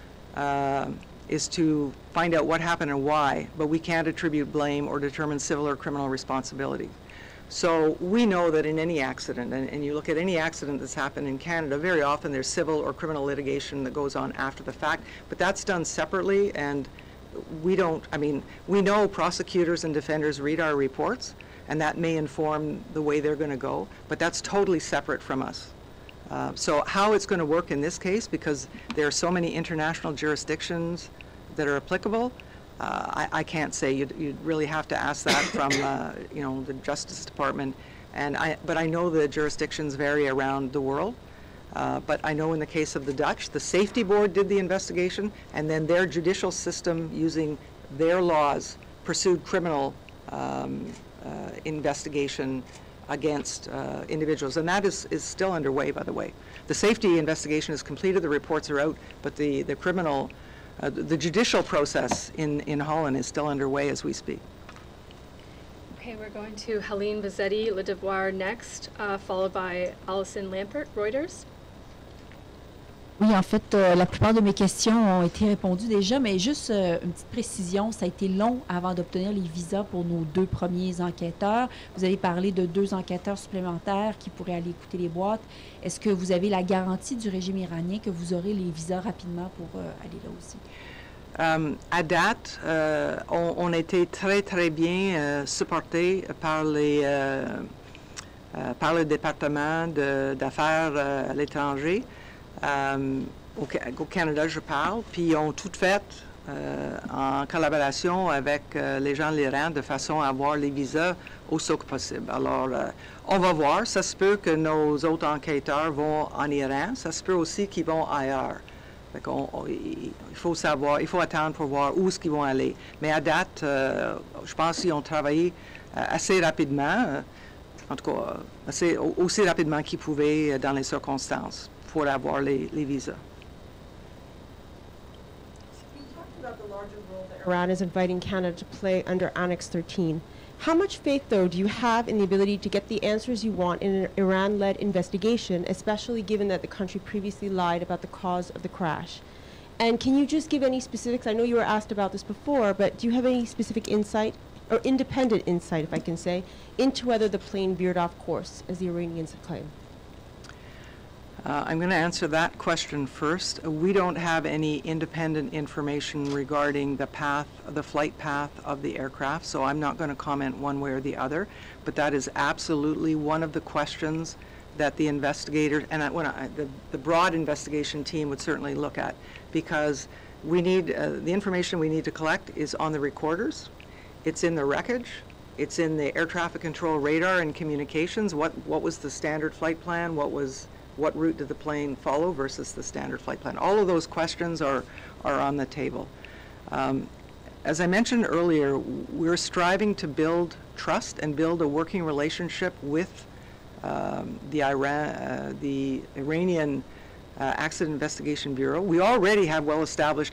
Speaker 2: find out what happened and why, but we can't attribute blame or determine civil or criminal responsibility. So we know that in any accident, and you look at any accident that's happened in Canada, very often there's civil or criminal litigation that goes on after the fact, but that's done separately, and we know prosecutors and defenders read our reports, and that may inform the way they're going to go, but that's totally separate from us. So how it's going to work in this case, because there are so many international jurisdictions that are applicable, I can't say. You'd really have to ask that from the Justice Department. But I know the jurisdictions vary around the world. But I know in the case of the Dutch, the Safety Board did the investigation, and then their judicial system, using their laws, pursued criminal investigation against individuals. And that is still underway, by the way. The safety investigation is completed, the reports are out, but the criminal, the judicial process in Holland is still underway as we speak.
Speaker 1: Okay, we're going to Helene Bazzetti, Le Devoir next, followed by Alison Lampert, Reuters.
Speaker 12: Oui, en fait, la plupart de mes questions ont été répondues déjà, mais juste une petite précision, ça a été long avant d'obtenir les visas pour nos 2 premiers enquêteurs. Vous avez parlé de 2 enquêteurs supplémentaires qui pourraient aller écouter les boîtes. Est-ce que vous avez la garantie du régime iranien que vous aurez les visas rapidement pour aller là aussi?
Speaker 2: À date, on a été très, très bien supportés par le département d'affaires à l'étranger. Au Canada, je parle, puis ils ont tout fait en collaboration avec les gens de l'Iran de façon à avoir les visas aussi que possible. Alors, on va voir. Ça se peut que nos autres enquêteurs vont en Iran. Ça se peut aussi qu'ils vont ailleurs. Il faut savoir, il faut attendre pour voir où est-ce qu'ils vont aller. Mais à date, je pense qu'ils ont travaillé assez rapidement, en tout cas aussi rapidement qu'ils pouvaient dans les circonstances pour avoir les visas.
Speaker 13: You talked about the larger role that Iran is inviting Canada to play under Annex 13. How much faith, though, do you have in the ability to get the answers you want in an Iran-led investigation, especially given that the country previously lied about the cause of the crash? And can you just give any specifics? I know you were asked about this before, but do you have any specific insight, or independent insight, if I can say, into whether the plane veered off course, as the Iranians have claimed?
Speaker 2: I'm going to answer that question first. We don't have any independent information regarding the flight path of the aircraft, so I'm not going to comment one way or the other. But that is absolutely one of the questions that the investigator and the broad investigation team would certainly look at, because we need the information we need to collect is on the recorders. It's in the wreckage. It's in the air traffic control radar and communications. What was the standard flight plan? What route did the plane follow versus the standard flight plan? All of those questions are on the table. As I mentioned earlier, we're striving to build trust and build a working relationship with the Iranian Accident Investigation Bureau. We already have well-established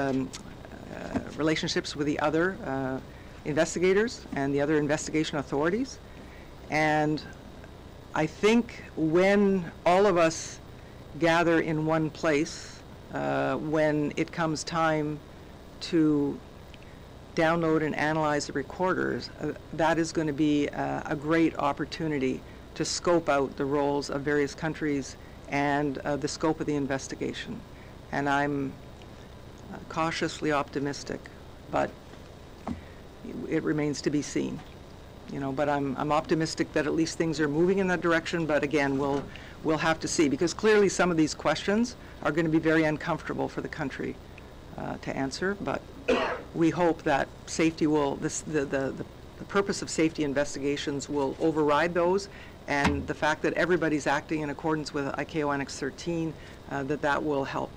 Speaker 2: relationships with the other investigators and the other investigation authorities. And I think when all of us gather in one place, when it comes time to download and analyze the recorders, that is going to be a great opportunity to scope out the roles of various countries and the scope of the investigation. And I'm cautiously optimistic, but it remains to be seen. But I'm optimistic that at least things are moving in that direction. But again, we'll have to see, because clearly some of these questions are going to be very uncomfortable for the country to answer. But we hope that safety will the purpose of safety investigations will override those, and the fact that everybody's acting in accordance with ICAO Annex 13, that will help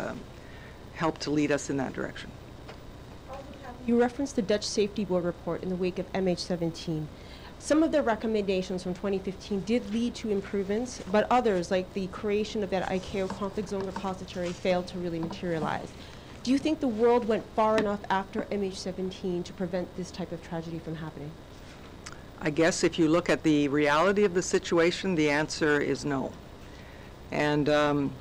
Speaker 2: to lead us in that direction.
Speaker 13: You referenced the Dutch Safety Board report in the wake of MH17. Some of their recommendations from 2015 did lead to improvements, but others, like the creation of that ICAO conflict zone repository, failed to really materialize. Do you think the world went far enough after MH17 to prevent this type of tragedy from happening?
Speaker 2: I guess if you look at the reality of the situation, the answer is no. And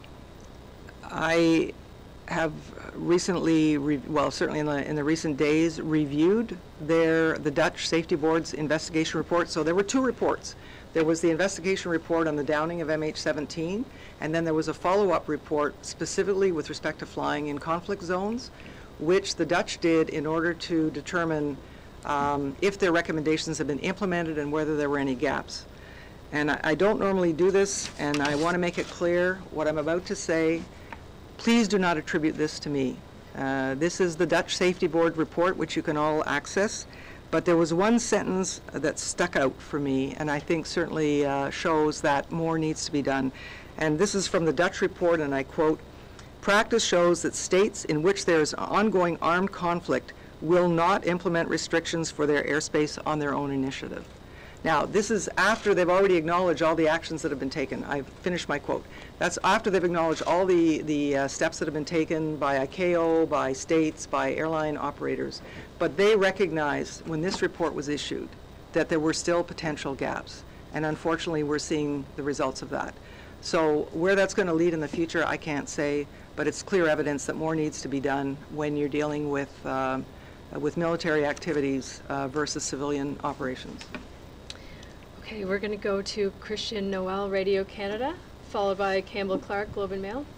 Speaker 2: I have recently, certainly in the recent days, reviewed the Dutch Safety Board's investigation report. So there were 2 reports. There was the investigation report on the downing of MH17, and then there was a follow-up report specifically with respect to flying in conflict zones, which the Dutch did in order to determine if their recommendations have been implemented and whether there were any gaps. and I don't normally do this, and I want to make it clear what I'm about to say. Please do not attribute this to me. This is the Dutch Safety Board report, which you can all access, but there was one sentence that stuck out for me, and I think certainly shows that more needs to be done. And this is from the Dutch report, and I quote, "Practice shows that states in which there is ongoing armed conflict will not implement restrictions for their airspace on their own initiative." Now, this is after they've already acknowledged all the actions that have been taken. I've finished my quote. That's after they've acknowledged all the steps that have been taken by ICAO, by states, by airline operators. But they recognized when this report was issued that there were still potential gaps. And unfortunately, we're seeing the results of that. So where that's going to lead in the future, I can't say, but it's clear evidence that more needs to be done when you're dealing with military activities versus civilian operations.
Speaker 1: Okay, we're going to go to Christian Noel, Radio Canada, followed by Campbell Clark, Globe and Mail.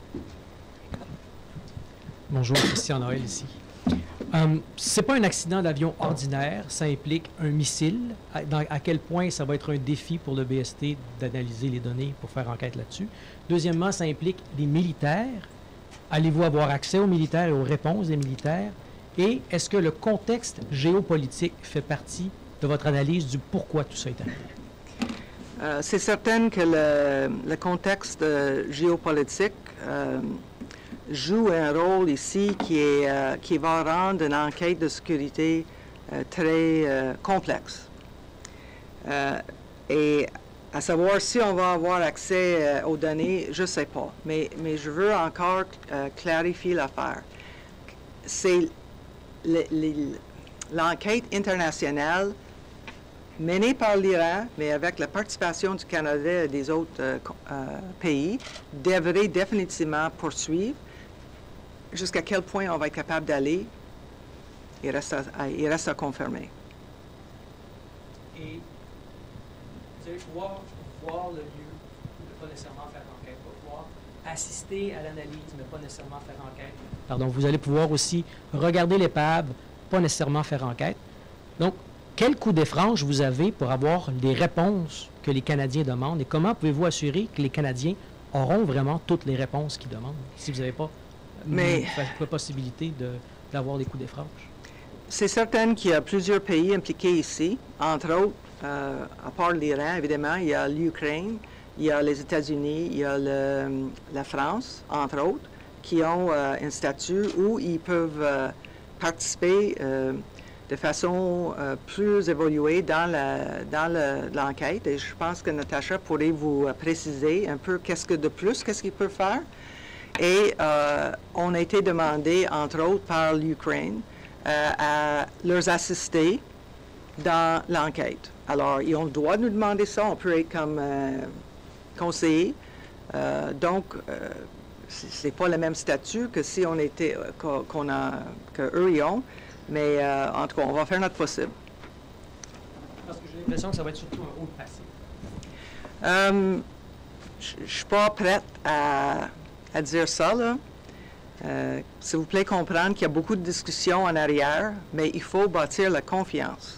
Speaker 14: Bonjour, Christian Noël ici. C'est pas un accident d'avion ordinaire, ça implique un missile. À quel point ça va être un défi pour le BST d'analyser les données pour faire enquête là-dessus. Deuxièmement, ça implique des militaires. Allez-vous avoir accès aux militaires et aux réponses des militaires? Et est-ce que le contexte géopolitique fait partie de votre analyse du pourquoi tout ça est arrivé?
Speaker 2: C'est certain que le contexte géopolitique joue un rôle ici qui va rendre une enquête de sécurité très complexe. Et à savoir si on va avoir accès aux données, je ne sais pas. Mais je veux encore clarifier l'affaire. C'est l'enquête internationale menée par l'Iran, mais avec la participation du Canada et des autres pays, devrait définitivement poursuivre. Jusqu'à quel point on va être capable d'aller, il reste à confirmer.
Speaker 14: Et vous allez pouvoir voir le lieu, ne pas nécessairement faire enquête, pouvoir assister à l'analyse, mais pas nécessairement faire enquête. Pardon, vous allez pouvoir aussi regarder l'épave, pas nécessairement faire enquête. Donc, quel coup d'effranche vous avez pour avoir les réponses que les Canadiens demandent et comment pouvez-vous assurer que les Canadiens auront vraiment toutes les réponses qu'ils demandent si vous n'avez pas la possibilité d'avoir des coups d'effranche?
Speaker 2: C'est certain qu'il y a plusieurs pays impliqués ici, entre autres, à part l'Iran, évidemment, il y a l'Ukraine, il y a les États-Unis, il y a la France, entre autres, qui ont un statut où ils peuvent participer de façon plus évoluée dans l'enquête. Et je pense que Natacha pourrait vous préciser un peu qu'est-ce qu'ils peuvent faire. Et on a été demandé, entre autres, par l'Ukraine, à leur assister dans l'enquête. Alors, ils ont le droit de nous demander ça. On peut être comme conseiller. Donc, c'est pas le même statut que si on était, qu'eux y ont. Mais en tout cas, on va faire notre possible.
Speaker 14: Parce que j'ai l'impression que ça va être surtout un rôle passif.
Speaker 2: Je ne suis pas prête à dire ça, là. S'il vous plaît, comprendre qu'il y a beaucoup de discussions en arrière, mais il faut bâtir la confiance.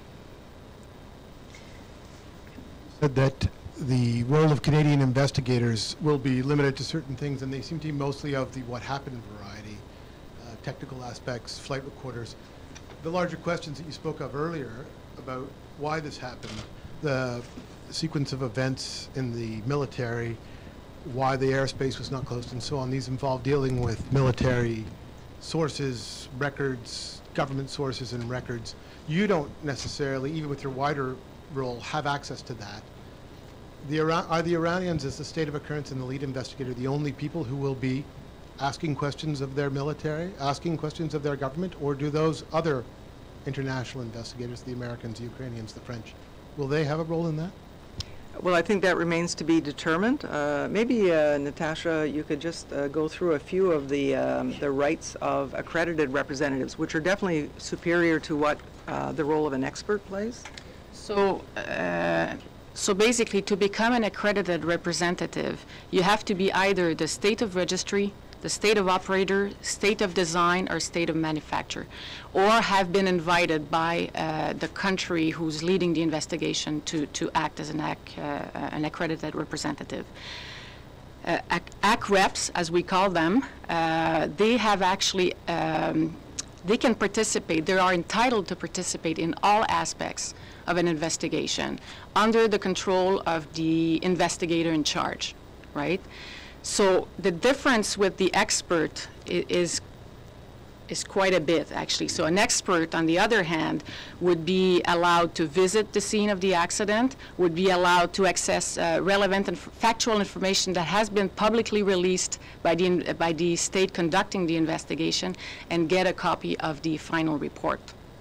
Speaker 15: Said that the role of Canadian investigators will be limited to certain things, and they seem to be mostly of the what happened variety. Technical aspects, flight recorders. The larger questions that you spoke of earlier about why this happened, the sequence of events in the military, why the airspace was not closed and so on, these involve dealing with military sources, records, government sources and records. You don't necessarily, even with your wider role, have access to that. Are the Iranians, as the state of occurrence and the lead investigator, the only people who will be asking questions of their military, asking questions of their government, or do those other international investigators, the Americans, the Ukrainians, the French, will they have a role in that?
Speaker 2: Well, I think that remains to be determined. Maybe, Natasha, you could just go through a few of the rights of accredited representatives, which are definitely superior to what the role of an expert plays.
Speaker 3: So basically, to become an accredited representative, you have to be either the state of registry the state of operator, state of design, or state of manufacture, or have been invited by the country who's leading the investigation to act as an accredited representative. AC reps, as we call them, they have actually, they can participate, they are entitled to participate in all aspects of an investigation under the control of the investigator in charge, right? So the difference with the expert is quite a bit, actually. So an expert, on the other hand, would be allowed to visit the scene of the accident, would be allowed to access relevant and factual information that has been publicly released by the state conducting the investigation, and get a copy of the final report.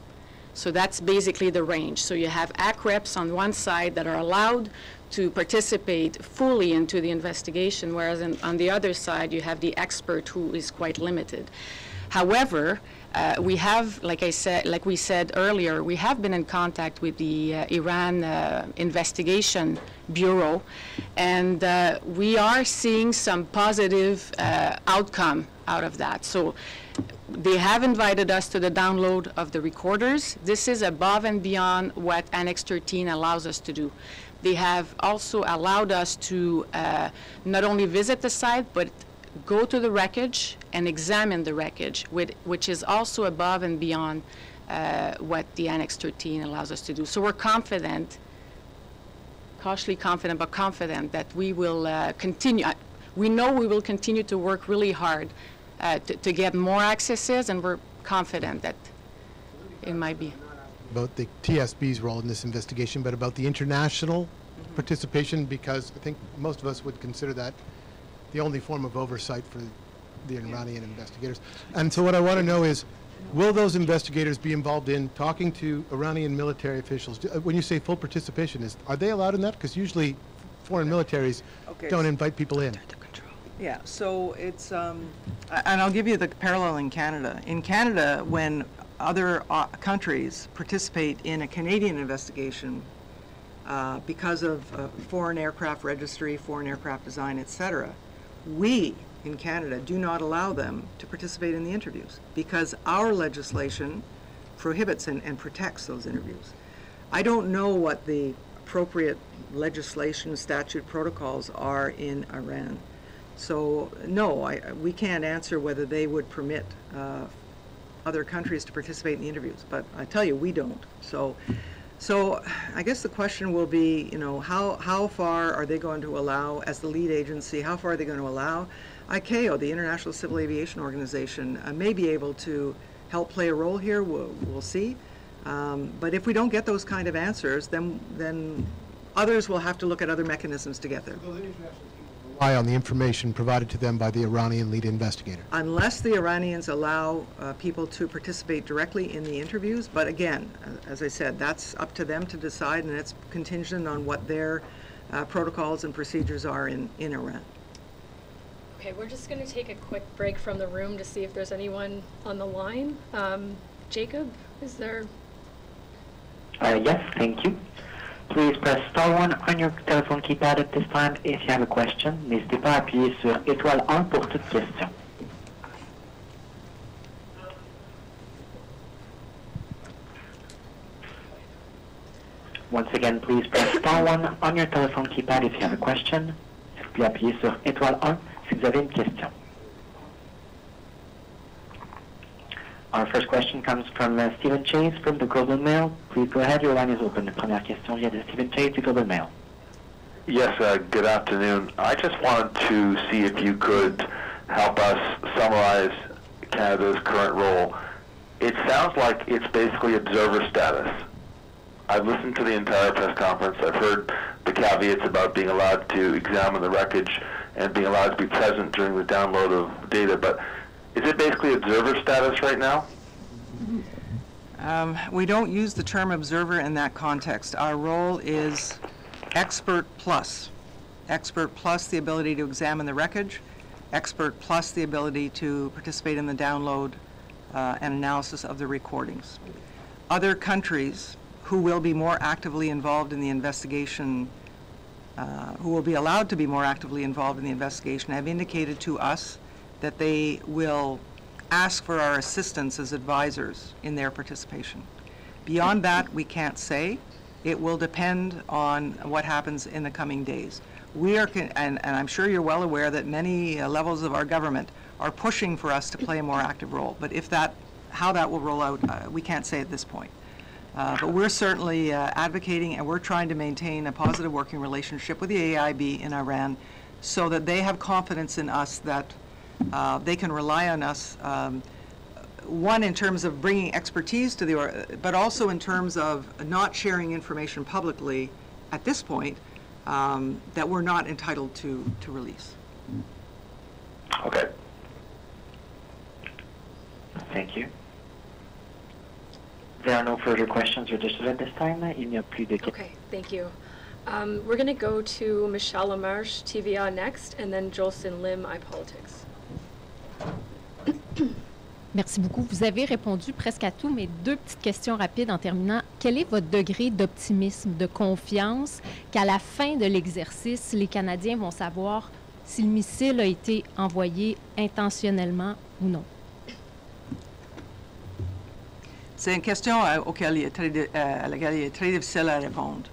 Speaker 3: So that's basically the range. So you have AC reps on one side that are allowed to participate fully into the investigation, whereas on the other side you have the expert who is quite limited. However, we have, like we said earlier, we have been in contact with the Iran Investigation Bureau, and we are seeing some positive outcome out of that. So they have invited us to the download of the recorders. This is above and beyond what Annex 13 allows us to do. They have also allowed us to not only visit the site, but go to the wreckage and examine the wreckage, which is also above and beyond what the Annex 13 allows us to do. So we're confident, cautiously confident, but confident that we will continue. We know we will continue to work really hard to get more accesses, and we're confident that it might be.
Speaker 15: About the TSB's role in this investigation, but about the international participation, because I think most of us would consider that the only form of oversight for the Iranian investigators. And so what I want to know is, will those investigators be involved in talking to Iranian military officials? When you say full participation, are they allowed in that? Because usually foreign militaries don't invite people in.
Speaker 2: Yeah, so it's, and I'll give you the parallel in Canada. In Canada, when other countries participate in a Canadian investigation because of foreign aircraft registry, foreign aircraft design, etc., we in Canada do not allow them to participate in the interviews because our legislation prohibits and protects those interviews. I don't know what the appropriate legislation, statute, protocols are in Iran. So no, we can't answer whether they would permit other countries to participate in the interviews, but I tell you, we don't. So I guess the question will be, you know, how far are they going to allow, as the lead agency, how far are they going to allow ICAO, the International Civil Aviation Organization, may be able to help play a role here. We'll see. But if we don't get those kind of answers, then others will have to look at other mechanisms to get there.
Speaker 15: Rely on the information provided to them by the Iranian lead investigator.
Speaker 2: Unless the Iranians allow people to participate directly in the interviews, but again, as I said, that's up to them to decide, and it's contingent on what their protocols and procedures are in Iran.
Speaker 1: Okay, we're just going to take a quick break from the room to see if there's anyone on the line. Jacob, is there?
Speaker 16: Yes, thank you. Please press star 1 on your telephone keypad at this time if you have a question. N'hésitez pas à appuyer sur étoile 1 pour toute question. Once again, please press star 1 on your telephone keypad if you have a question. Puis appuyez sur étoile 1 si vous avez une question. Our first question comes from Stephen Chase from the Global Mail. Please go ahead, your line is open. La première question vient de Stephen Chase du Global Mail.
Speaker 17: Yes, good afternoon. I just wanted to see if you could help us summarize Canada's current role. It sounds like it's basically observer status. I've listened to the entire press conference. I've heard the caveats about being allowed to examine the wreckage and being allowed to be present during the download of data, but is it basically observer status right now?
Speaker 2: We don't use the term observer in that context. Our role is expert plus. Expert plus the ability to examine the wreckage, expert plus the ability to participate in the download and analysis of the recordings. Other countries who will be more actively involved in the investigation, who will be allowed to be more actively involved in the investigation, have indicated to us that they will ask for our assistance as advisors in their participation. Beyond that, we can't say. It will depend on what happens in the coming days. We are, and I'm sure you're well aware that many levels of our government are pushing for us to play a more active role. But how that will roll out, we can't say at this point. But we're certainly advocating, and we're trying to maintain a positive working relationship with the AIB in Iran so that they have confidence in us that they can rely on us, one, in terms of bringing expertise to but also in terms of not sharing information publicly at this point that we're not entitled to release.
Speaker 16: Okay. Thank you. There are no further questions registered at this time. Il n'y a plus de questions.
Speaker 1: Okay, thank you. We're going to go to Michelle Lamarche, TVA next, and then Jolson Lim, iPolitics.
Speaker 18: Merci beaucoup. Vous avez répondu presque à tout, mais deux petites questions rapides en terminant. Quel est votre degré d'optimisme, de confiance qu'à la fin de l'exercice, les Canadiens vont savoir si le missile a été envoyé intentionnellement ou non?
Speaker 2: C'est une question à laquelle il est très difficile à répondre.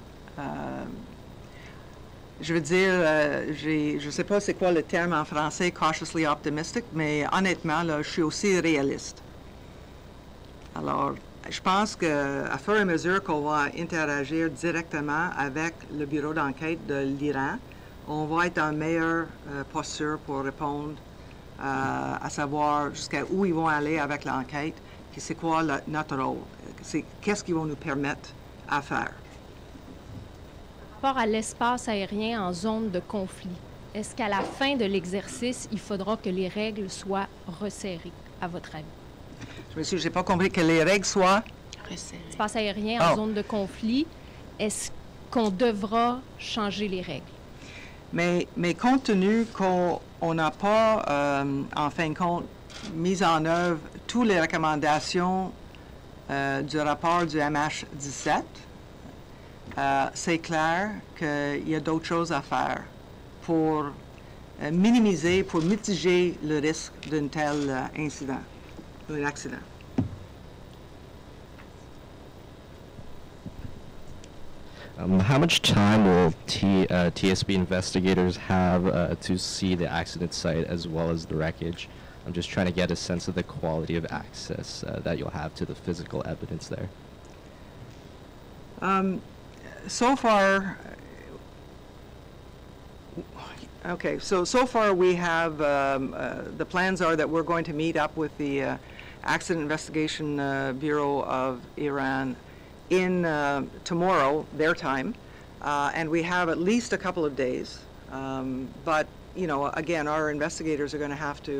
Speaker 2: Je veux dire, je ne sais pas c'est quoi le terme en français, cautiously optimistic, mais honnêtement, là, je suis aussi réaliste. Alors, je pense qu'à fur et à mesure qu'on va interagir directement avec le bureau d'enquête de l'Iran, on va être en meilleure posture pour répondre à savoir jusqu'à où ils vont aller avec l'enquête, puis c'est quoi notre rôle, qu'est-ce qu'ils vont nous permettre à faire.
Speaker 18: Par rapport à l'espace aérien en zone de conflit, est-ce qu'à la fin de l'exercice, il faudra que les règles soient resserrées, à votre avis?
Speaker 2: Je n'ai pas compris que les règles soient resserrées.
Speaker 18: L'espace aérien en zone de conflit, est-ce qu'on devra changer les règles?
Speaker 2: Mais compte tenu qu'on n'a pas, en fin de compte, mis en œuvre toutes les recommandations du rapport du MH17, c'est clair qu'il y a d'autres choses à faire pour minimiser, pour mitiger le risque d'un tel incident, d'un accident.
Speaker 19: How much time will TSB investigators have to see the accident site as well as the wreckage? I'm just trying to get a sense of the quality of access that you'll have to the physical evidence there.
Speaker 2: So far, so far we have, the plans are that we're going to meet up with the Accident Investigation Bureau of Iran in tomorrow, their time, and we have at least a couple of days. But, you know, again, our investigators are going to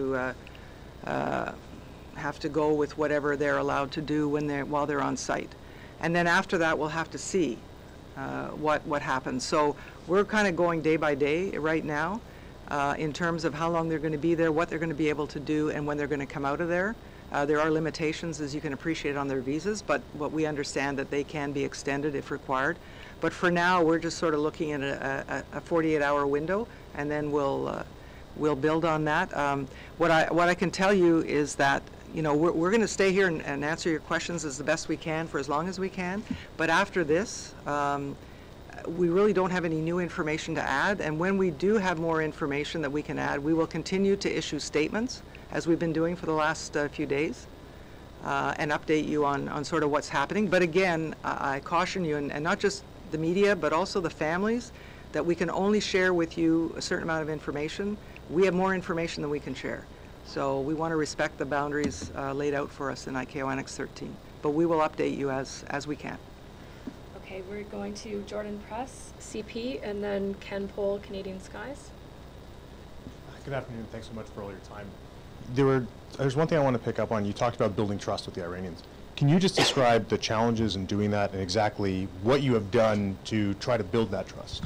Speaker 2: have to go with whatever they're allowed to do while they're on site. And then after that, we'll have to see what happens. So we're kind of going day by day right now in terms of how long they're going to be there, what they're going to be able to do, and when they're going to come out of there. There are limitations, as you can appreciate, on their visas, but what we understand that they can be extended if required. But for now, we're just sort of looking at a 48-hour window, and then we'll build on that. What I can tell you is that, you know, we're going to stay here and answer your questions as the best we can for as long as we can. But after this, we really don't have any new information to add. And when we do have more information that we can add, we will continue to issue statements, as we've been doing for the last few days, and update you on sort of what's happening. But again, I caution you, and not just the media, but also the families, that we can only share with you a certain amount of information. We have more information than we can share. So we want to respect the boundaries laid out for us in ICAO Annex 13. But we will update you as we can.
Speaker 1: Okay, we're going to Jordan Press, CP, and then Ken Pohl, Canadian Skies.
Speaker 20: Good afternoon. Thanks so much for all your time. There's one thing I want to pick up on. You talked about building trust with the Iranians. Can you just describe the challenges in doing that and exactly what you have done to try to build that trust?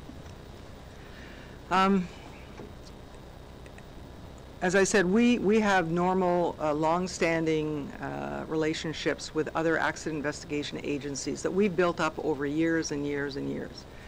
Speaker 2: As I said, we have normal, long-standing relationships with other accident investigation agencies that we've built up over years and years and years.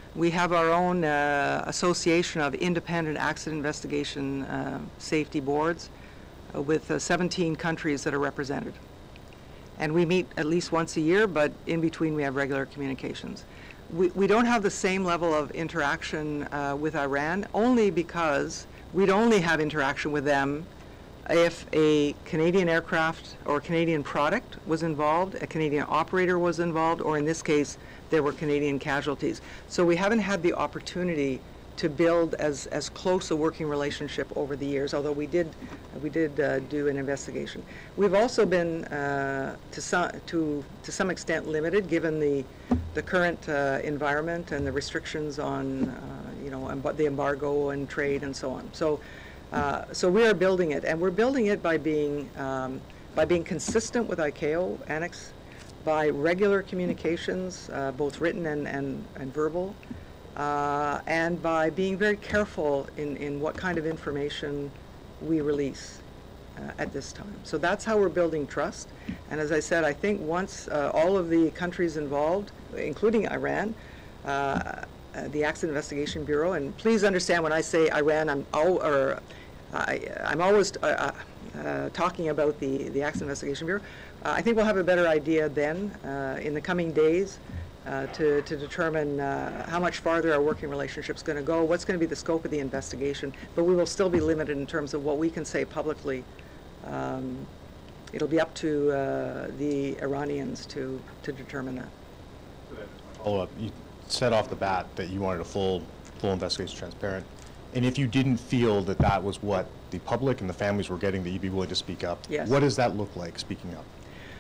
Speaker 2: We have our own association of independent accident investigation safety boards with 17 countries that are represented. And we meet at least once a year, but in between we have regular communications. We don't have the same level of interaction with Iran, only because we'd only have interaction with them if a Canadian aircraft or Canadian product was involved, a Canadian operator was involved, or in this case, there were Canadian casualties. So we haven't had the opportunity to build as close a working relationship over the years, although we did do an investigation. We've also been to some extent limited, given the current environment and the restrictions on the embargo and trade and so on. So we are building it, and we're building it by being consistent with ICAO Annex, by regular communications, both written and verbal, and by being very careful in what kind of information we release at this time. So that's how we're building trust. And as I said, I think once all of the countries involved, including Iran, the Accident Investigation Bureau, and please understand when I say Iran, I'm always talking about the Accident Investigation Bureau. I think we'll have a better idea then in the coming days to determine how much farther our working relationship is going to go, what's going to be the scope of the investigation, but we will still be limited in terms of what we can say publicly. It'll be up to the Iranians to determine that.
Speaker 20: Follow up, you said off the bat that you wanted a full investigation, transparent. And if you didn't feel that that was what the public and the families were getting, that you'd be willing to speak up.
Speaker 2: Yes.
Speaker 20: What does that look like, speaking up?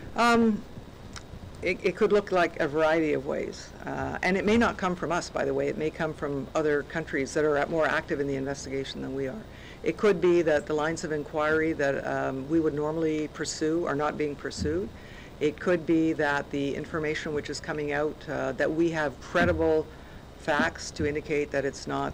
Speaker 2: It could look like a variety of ways. And it may not come from us, by the way. It may come from other countries that are more active in the investigation than we are. It could be that the lines of inquiry that we would normally pursue are not being pursued. It could be that the information which is coming out, that we have credible facts to indicate that it's not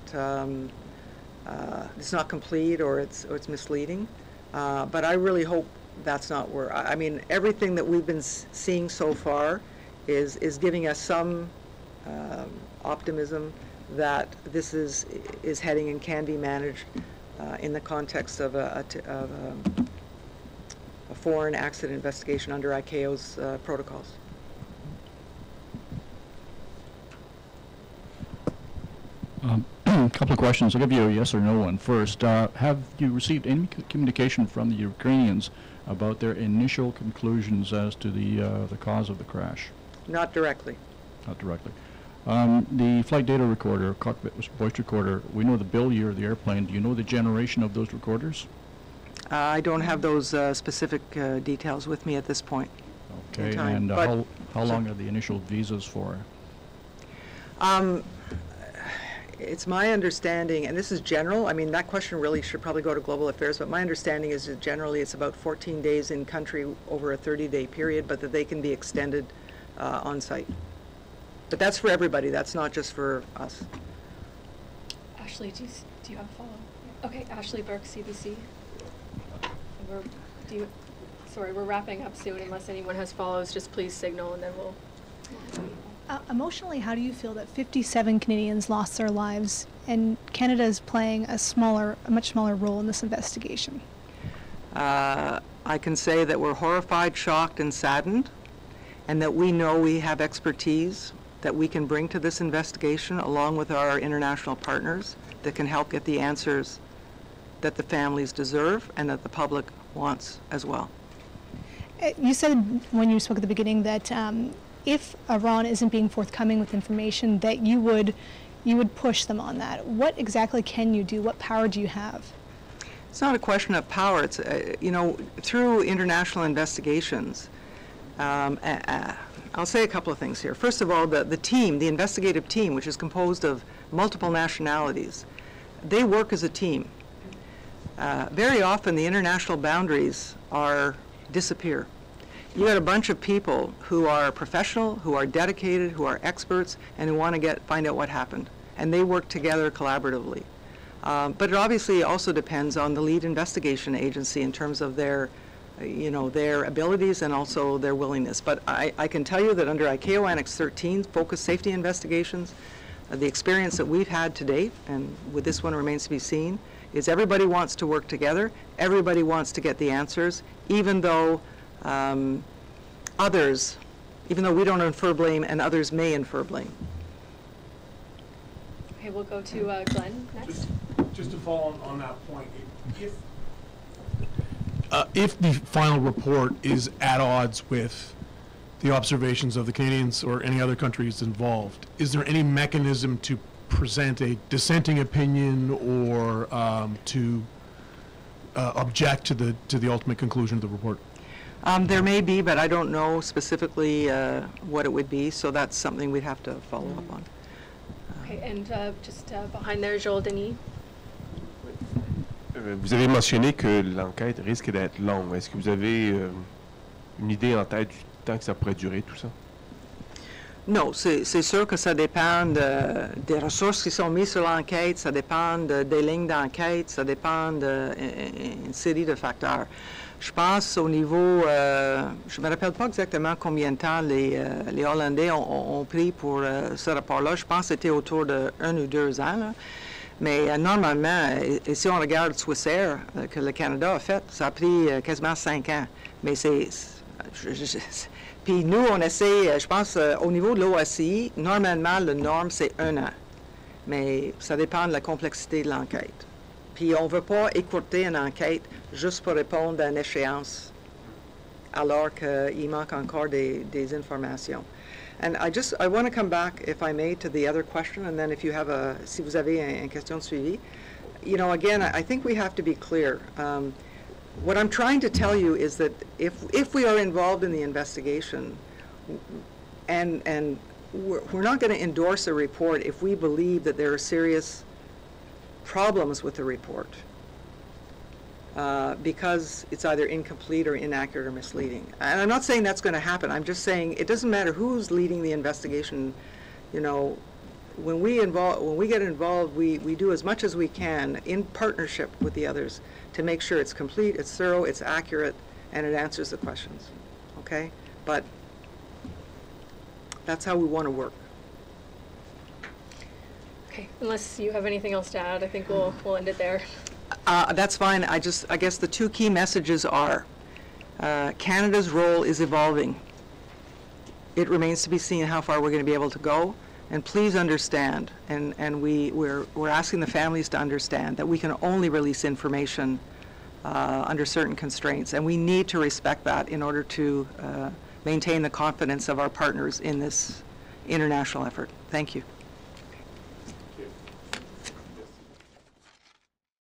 Speaker 2: complete or it's misleading. But I really hope that's not where. I mean, everything that we've been seeing so far is giving us some optimism that this is heading and can be managed in the context of a foreign accident investigation under ICAO's protocols.
Speaker 21: A couple of questions. I'll give you a yes or no one first. Have you received any communication from the Ukrainians about their initial conclusions as to the cause of the crash?
Speaker 2: Not directly.
Speaker 21: Not directly. The flight data recorder, cockpit voice recorder, we know the build year of the airplane. Do you know the generation of those recorders?
Speaker 2: I don't have those specific details with me at this point.
Speaker 21: Okay, and how long are the initial visas for?
Speaker 2: It's my understanding, and this is general, I mean, that question really should probably go to Global Affairs, but my understanding is that generally it's about 14 days in country over a 30-day period, but that they can be extended on site. But that's for everybody, that's not just for us.
Speaker 1: Ashley, do you have a follow-up? Okay, Ashley Burke, CBC. Sorry, we're wrapping up soon. Unless anyone has follows, just please signal and then we'll.
Speaker 11: Emotionally, how do you feel that 57 Canadians lost their lives and Canada is playing a much smaller role in this investigation?
Speaker 2: I can say that we're horrified, shocked, and saddened, and that we know we have expertise that we can bring to this investigation along with our international partners that can help get the answers that the families deserve and that the public wants as well.
Speaker 11: You said when you spoke at the beginning that if Iran isn't being forthcoming with information, that you would push them on that. What exactly can you do? What power do you have?
Speaker 2: It's not a question of power. It's through international investigations. I'll say a couple of things here. First of all, the team, the investigative team, which is composed of multiple nationalities, they work as a team. Very often the international boundaries disappear. You got a bunch of people who are professional, who are dedicated, who are experts, and who want to find out what happened. And they work together collaboratively. But it obviously also depends on the lead investigation agency in terms of their abilities and also their willingness. But I can tell you that under ICAO Annex 13, focused safety investigations, the experience that we've had to date, and with this one remains to be seen, is everybody wants to work together, everybody wants to get the answers, even though even though we don't infer blame and others may infer blame.
Speaker 1: Okay, we'll go to Glenn next.
Speaker 5: Just to follow on that point, if the final report is at odds with the observations of the Canadians or any other countries involved, is there any mechanism to present a dissenting opinion or to object to the ultimate conclusion of the report?
Speaker 2: There may be, but I don't know specifically what it would be, so that's something we'd have to follow up on.
Speaker 1: Okay, and just behind there, Joel Denis.
Speaker 10: Vous avez mentionné que l'enquête risque d'être longue. Est-ce que vous avez une idée en tête du temps que ça pourrait durer, tout ça?
Speaker 2: Non, c'est sûr que ça dépend des ressources qui sont mises sur l'enquête, ça dépend des lignes d'enquête, ça dépend d'une série de facteurs. Je pense au niveau, je ne me rappelle pas exactement combien de temps les Hollandais ont pris pour ce rapport-là. Je pense que c'était autour de 1 ou 2 ans. Là. Mais normalement, et si on regarde Swissair, que le Canada a fait, ça a pris quasiment 5 ans. Mais puis nous, on essaie, je pense, au niveau de l'OACI, normalement, la norme, c'est 1 an. Mais ça dépend de la complexité de l'enquête. Puis on ne veut pas écourter une enquête juste pour répondre à une échéance, alors qu'il manque encore des informations. And I want to come back, if I may, to the other question, and then if you have si vous avez une question de suivi. You know, again, I think we have to be clear. What I'm trying to tell you is that if we are involved in the investigation, and we're not going to endorse a report if we believe that there are serious problems with the report because it's either incomplete or inaccurate or misleading. And I'm not saying that's going to happen. I'm just saying it doesn't matter who's leading the investigation. You know, when we get involved, we do as much as we can in partnership with the others to make sure it's complete, it's thorough, it's accurate, and it answers the questions. Okay? But that's how we want to work.
Speaker 1: Okay, unless you have anything else to add, I think we'll end it there.
Speaker 2: That's fine. I guess the 2 key messages are Canada's role is evolving. It remains to be seen how far we're going to be able to go. And please understand, and we're asking the families to understand that we can only release information under certain constraints, and we need to respect that in order to maintain the confidence of our partners in this international effort. Thank you.